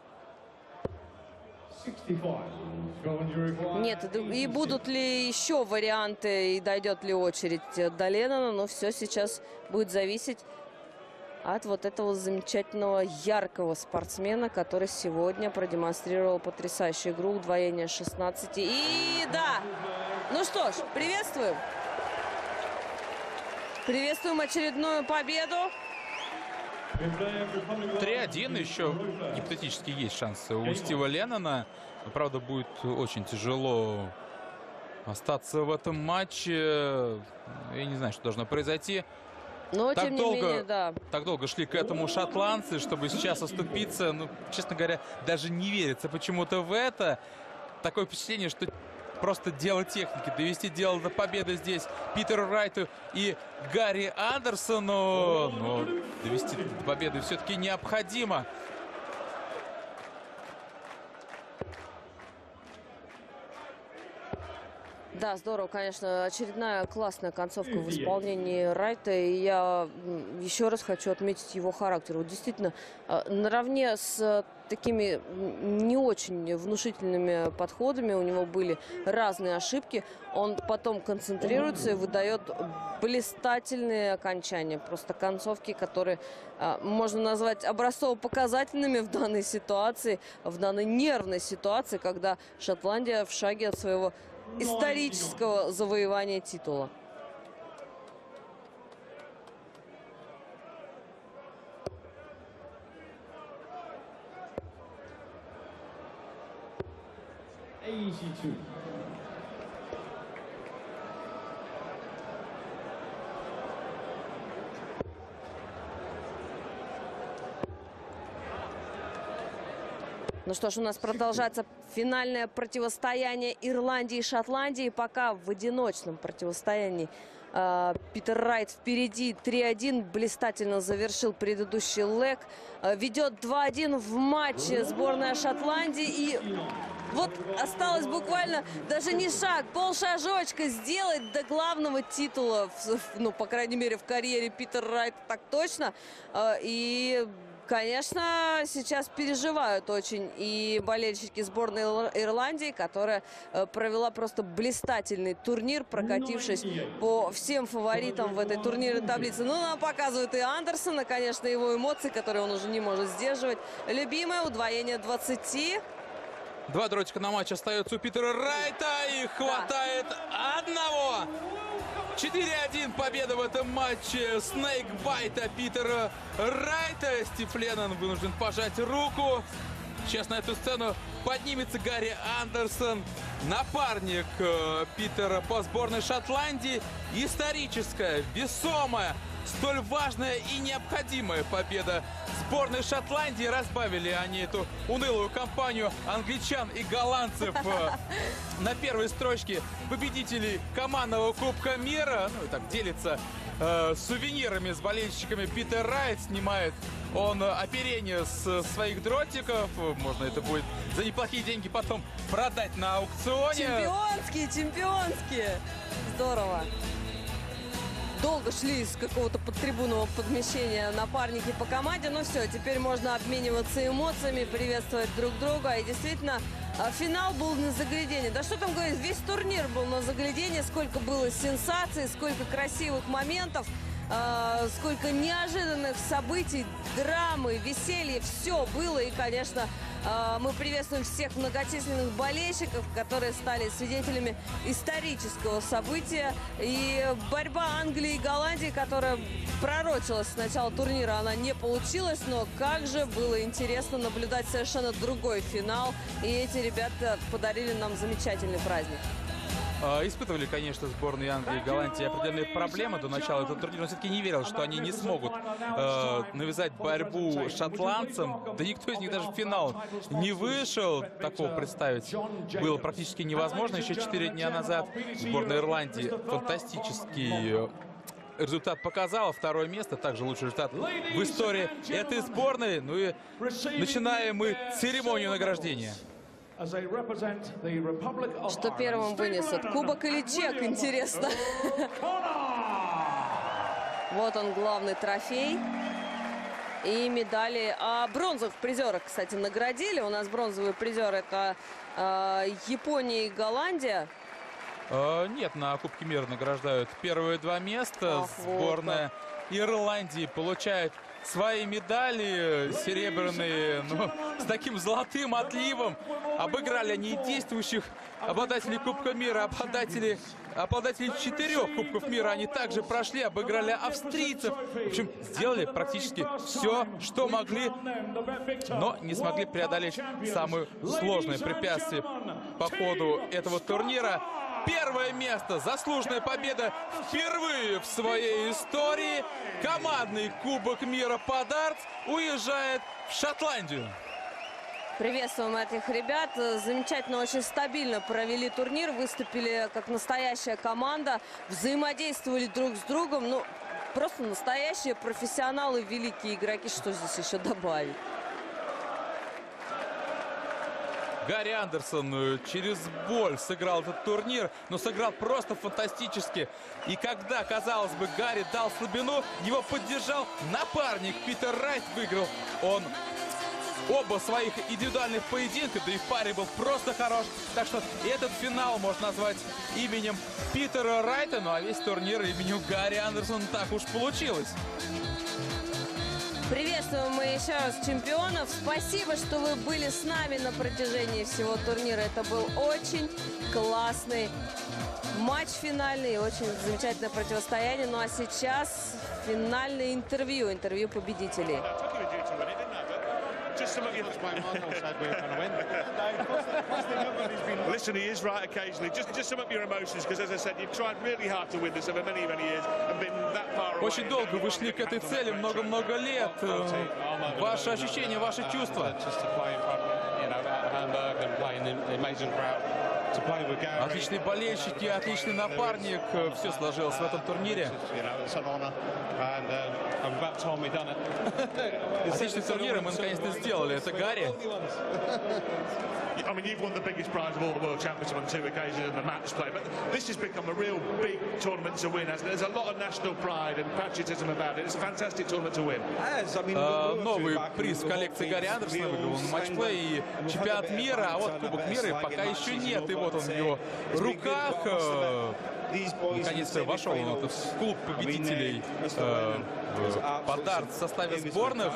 Нет, и будут ли еще варианты, и дойдет ли очередь до Леннона, но все сейчас будет зависеть от вот этого замечательного, яркого спортсмена, который сегодня продемонстрировал потрясающую игру, удвоение шестнадцати. И да, ну что ж, приветствуем. Приветствуем очередную победу. три один, еще гипотетически есть шансы у Стива Леннона. Но, правда, будет очень тяжело остаться в этом матче. Я не знаю, что должно произойти. Но, так тем долго, не менее, да. Так долго шли к этому шотландцы, чтобы сейчас оступиться. Ну, честно говоря, даже не верится почему-то в это. Такое впечатление, что просто дело техники. Довести дело до победы здесь Питеру Райту и Гарри Андерсону. Но довести до победы все-таки необходимо. Да, здорово, конечно. Очередная классная концовка в исполнении Райта. И я еще раз хочу отметить его характер. Вот действительно, наравне с такими не очень внушительными подходами, у него были разные ошибки. Он потом концентрируется и выдает блистательные окончания. Просто концовки, которые можно назвать образцово-показательными в данной ситуации, в данной нервной ситуации, когда Шотландия в шаге от своего исторического завоевания титула. Ну что ж, у нас продолжается финальное противостояние Ирландии и Шотландии. Пока в одиночном противостоянии э, Питер Райт впереди три один. Блистательно завершил предыдущий лэг. Э, ведет два один в матче сборная Шотландии. И вот осталось буквально даже не шаг, полшажочка сделать до главного титула. Ну, по крайней мере, в карьере Питера Райта так точно. Э, и... Конечно, сейчас переживают очень и болельщики сборной Ирландии, которая провела просто блистательный турнир, прокатившись по всем фаворитам в этой турнирной таблице. Ну, нам показывают и Андерсона, конечно, его эмоции, которые он уже не может сдерживать. Любимое удвоение двадцати. Два дротика на матч остается у Питера Райта и хватает да. одного. четыре один победа в этом матче снейкбайта Питера Райта. Стив Леннон вынужден пожать руку. Сейчас на эту сцену поднимется Гарри Андерсон, напарник Питера по сборной Шотландии. Историческая, весомая, столь важная и необходимая победа сборной Шотландии. Разбавили они эту унылую кампанию англичан и голландцев на первой строчке победителей командного Кубка мира. Ну и так делится э, сувенирами с болельщиками. Питер Райт снимает он оперение с своих дротиков. Можно это будет за неплохие деньги потом продать на аукционе. Чемпионские, чемпионские. Здорово. Долго шли из какого-то подтрибунного подмещения напарники по команде. Ну все, теперь можно обмениваться эмоциями, приветствовать друг друга. И действительно, финал был на заглядение. Да что там говорить, весь турнир был на заглядение. Сколько было сенсаций, сколько красивых моментов. э, сколько неожиданных событий, драмы, веселья, все было. И, конечно, э, мы приветствуем всех многочисленных болельщиков, которые стали свидетелями исторического события. И борьба Англии и Голландии, которая пророчилась с начала турнира, она не получилась, но как же было интересно наблюдать совершенно другой финал. И эти ребята подарили нам замечательный праздник. Испытывали, конечно, сборные Англии и Голландии определенные проблемы до начала этого турнира, но все-таки не верил, что они не смогут э, навязать борьбу шотландцам. Да никто из них даже в финал не вышел. Такого представить было практически невозможно. Еще четыре дня назад сборная Ирландии фантастический результат показала. Второе место, также лучший результат в истории этой сборной. Ну и начинаем мы церемонию награждения. Что первым вынесут? Кубок или чек, интересно? Вот он, главный трофей. И медали. А бронзовых призеров, кстати, наградили. У нас бронзовые призеры — это э, Япония и Голландия. Э, нет, на Кубке мира награждают первые два места. Ах, сборная вот Ирландии получает свои медали серебряные, но с таким золотым отливом. Обыграли они действующих обладателей Кубка мира, обладателей, обладателей четырех Кубков мира. Они также прошли, обыграли австрийцев. В общем, сделали практически все, что могли, но не смогли преодолеть самое сложное препятствие по ходу этого турнира. Первое место, заслуженная победа впервые в своей истории. Командный Кубок мира по дартс уезжает в Шотландию. Приветствуем этих ребят. Замечательно, очень стабильно провели турнир. Выступили как настоящая команда. Взаимодействовали друг с другом. Ну, просто настоящие профессионалы, великие игроки. Что здесь еще добавить? Гарри Андерсон через боль сыграл этот турнир, но сыграл просто фантастически. И когда, казалось бы, Гарри дал слабину, его поддержал напарник Питер Райт. Выиграл он оба своих индивидуальных поединка, да и в паре был просто хорош. Так что этот финал можно назвать именем Питера Райта, ну а весь турнир именем Гарри Андерсона. Так уж получилось. Приветствуем мы еще раз чемпионов. Спасибо, что вы были с нами на протяжении всего турнира. Это был очень классный матч финальный, очень замечательное противостояние. Ну а сейчас финальное интервью, интервью победителей. Just some of you. Listen, he is right occasionally. Just, just sum up your emotions, because, as I said, you've tried really hard to win this over many, many years and been that far away. Очень долго вы шли к этой цели, много-много лет. Ваши ощущения, ваши чувства. Отличные болельщики, отличный напарник. Все сложилось в этом турнире. Отличный турнир, и мы наконец-то сделали. Это Гарри. I mean, you've won the biggest prize of all the World Championship on two occasions in the match play, but this has become a real big tournament to win. There's a lot of national pride and patriotism about it. It's a fantastic tournament to win. Uh, новый приз в коллекции Гарри Андерсона выиграл он матчплей и чемпионат мира, а вот Кубок мира пока еще нет. И вот он в его руках. Наконец-то вошел он в клуб победителей э, по дартс в составе сборных.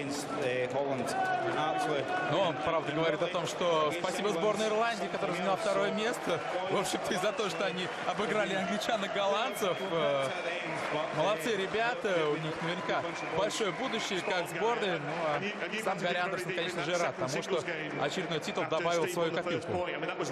Но он, правда, говорит о том, что спасибо сборной Ирландии, которая заняла второе место. В общем-то, и за то, что они обыграли англичан и голландцев. Э, молодцы ребята, у них наверняка большое будущее, как сборная. Ну, а сам Гарри Андерсон, конечно же, рад тому, что очередной титул добавил в свою копилку.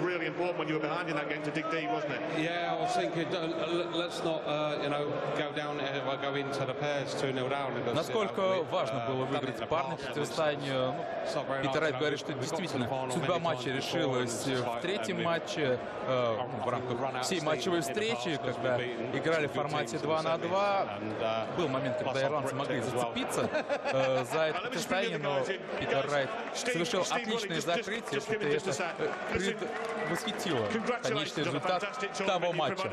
Насколько важно было выиграть парное противостояние. Ну, Питер Райт говорит, что действительно судьба матча решилась в третьем матче, э, в рамках всей матчевой встречи, когда играли в формате два на два. Был момент, когда ирландцы могли зацепиться э, за это противостояние, но Питер Райт совершил отличное закрытие, что это предвосхитило конечный результат того матча.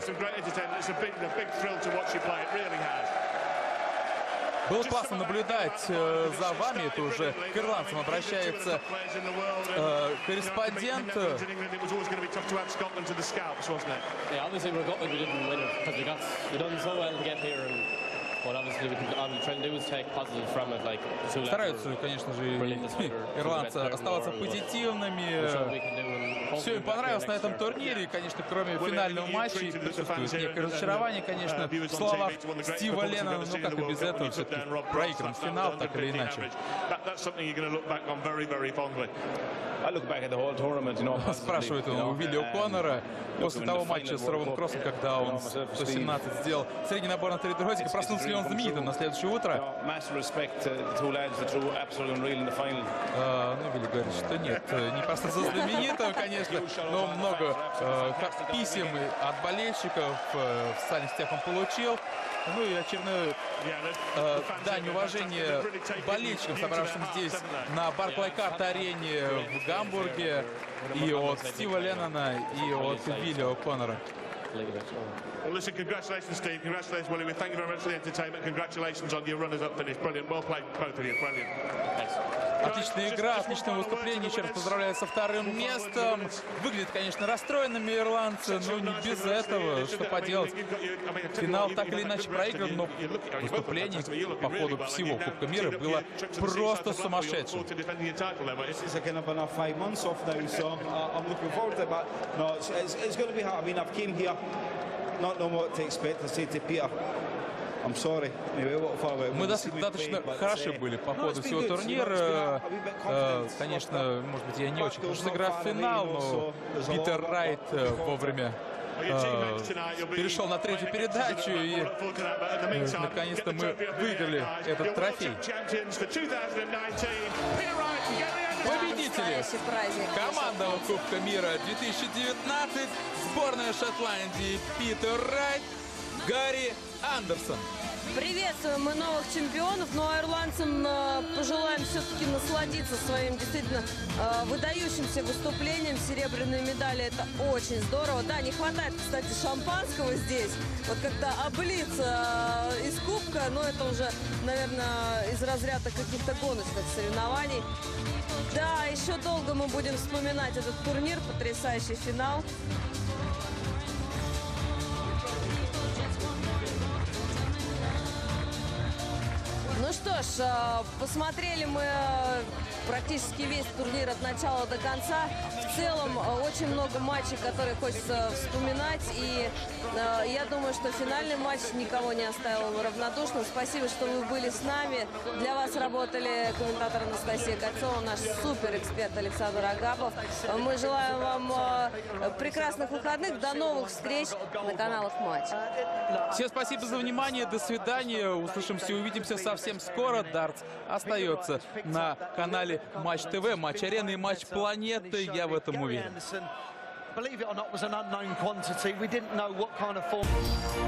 Было классно наблюдать э, за вами. Это уже к ирландцам обращается э, корреспондент. Стараются, конечно же, ирландцы оставаться позитивными. Все им понравилось на этом турнире. И, конечно, кроме финального матча присутствует некое разочарование, конечно, в словах Стива Леннона. Ну как и без этого, все-таки проигран финал, так или иначе. Спрашивает он у Вилли О'Коннора после того матча с Робом Кроссом, когда он сто семнадцать сделал средний набор на три дротика. Проснулся ли он знаменитым на следующее утро? Uh, ну, Вилли говорит, что нет, не проснулся знаменитым, конечно, но много uh, писем от болельщиков uh, в социальных сетях он получил. Ну и очередную э, дань уважения болельщикам, собравшим здесь на Барклай-Карт-арене в Гамбурге, и от Стива Леннона, и от Вилли О'Коннора. Well, listen, congratulations, Steve. Congratulations, Willie. Thank you very much for the entertainment. Congratulations on your runners-up finish. Brilliant. Well played, both of you. Brilliant. Отличная игра, отличное выступление. Еще раз поздравляю со вторым местом. Выглядят, конечно, расстроенными ирландцы, но не без этого. Что поделать? Финал так или иначе проигран, но выступление по ходу всего Кубка мира было просто сумасшедшим. Мы достаточно хороши были по ходу всего турнира. Конечно, может быть, я не очень хорошо сыграл в финал, но Питер Райт вовремя перешел на третью передачу, и наконец-то мы выиграли этот трофей. Победители командного Кубка мира две тысячи девятнадцать, сборная Шотландии Питер Райт, Гарри Андерсон. Приветствуем мы новых чемпионов, но ирландцам э, пожелаем все-таки насладиться своим действительно э, выдающимся выступлением. Серебряные медали — это очень здорово. Да, не хватает, кстати, шампанского здесь. Вот как-то облиться э, из кубка, но это уже, наверное, из разряда каких-то гоночных соревнований. Да, еще долго мы будем вспоминать этот турнир, потрясающий финал. Ну что ж, посмотрели мы практически весь турнир от начала до конца. В целом, очень много матчей, которые хочется вспоминать. И э, я думаю, что финальный матч никого не оставил равнодушным. Спасибо, что вы были с нами. Для вас работали комментатор Анастасия Кольцова, наш суперэксперт Александр Агапов. Мы желаем вам э, прекрасных выходных. До новых встреч на каналах Матч. Всем спасибо за внимание. До свидания. Услышимся и увидимся совсем скоро. Дартс остается на канале Матч ТВ, Матч Арена и Матч Планеты. Я в этом уверен.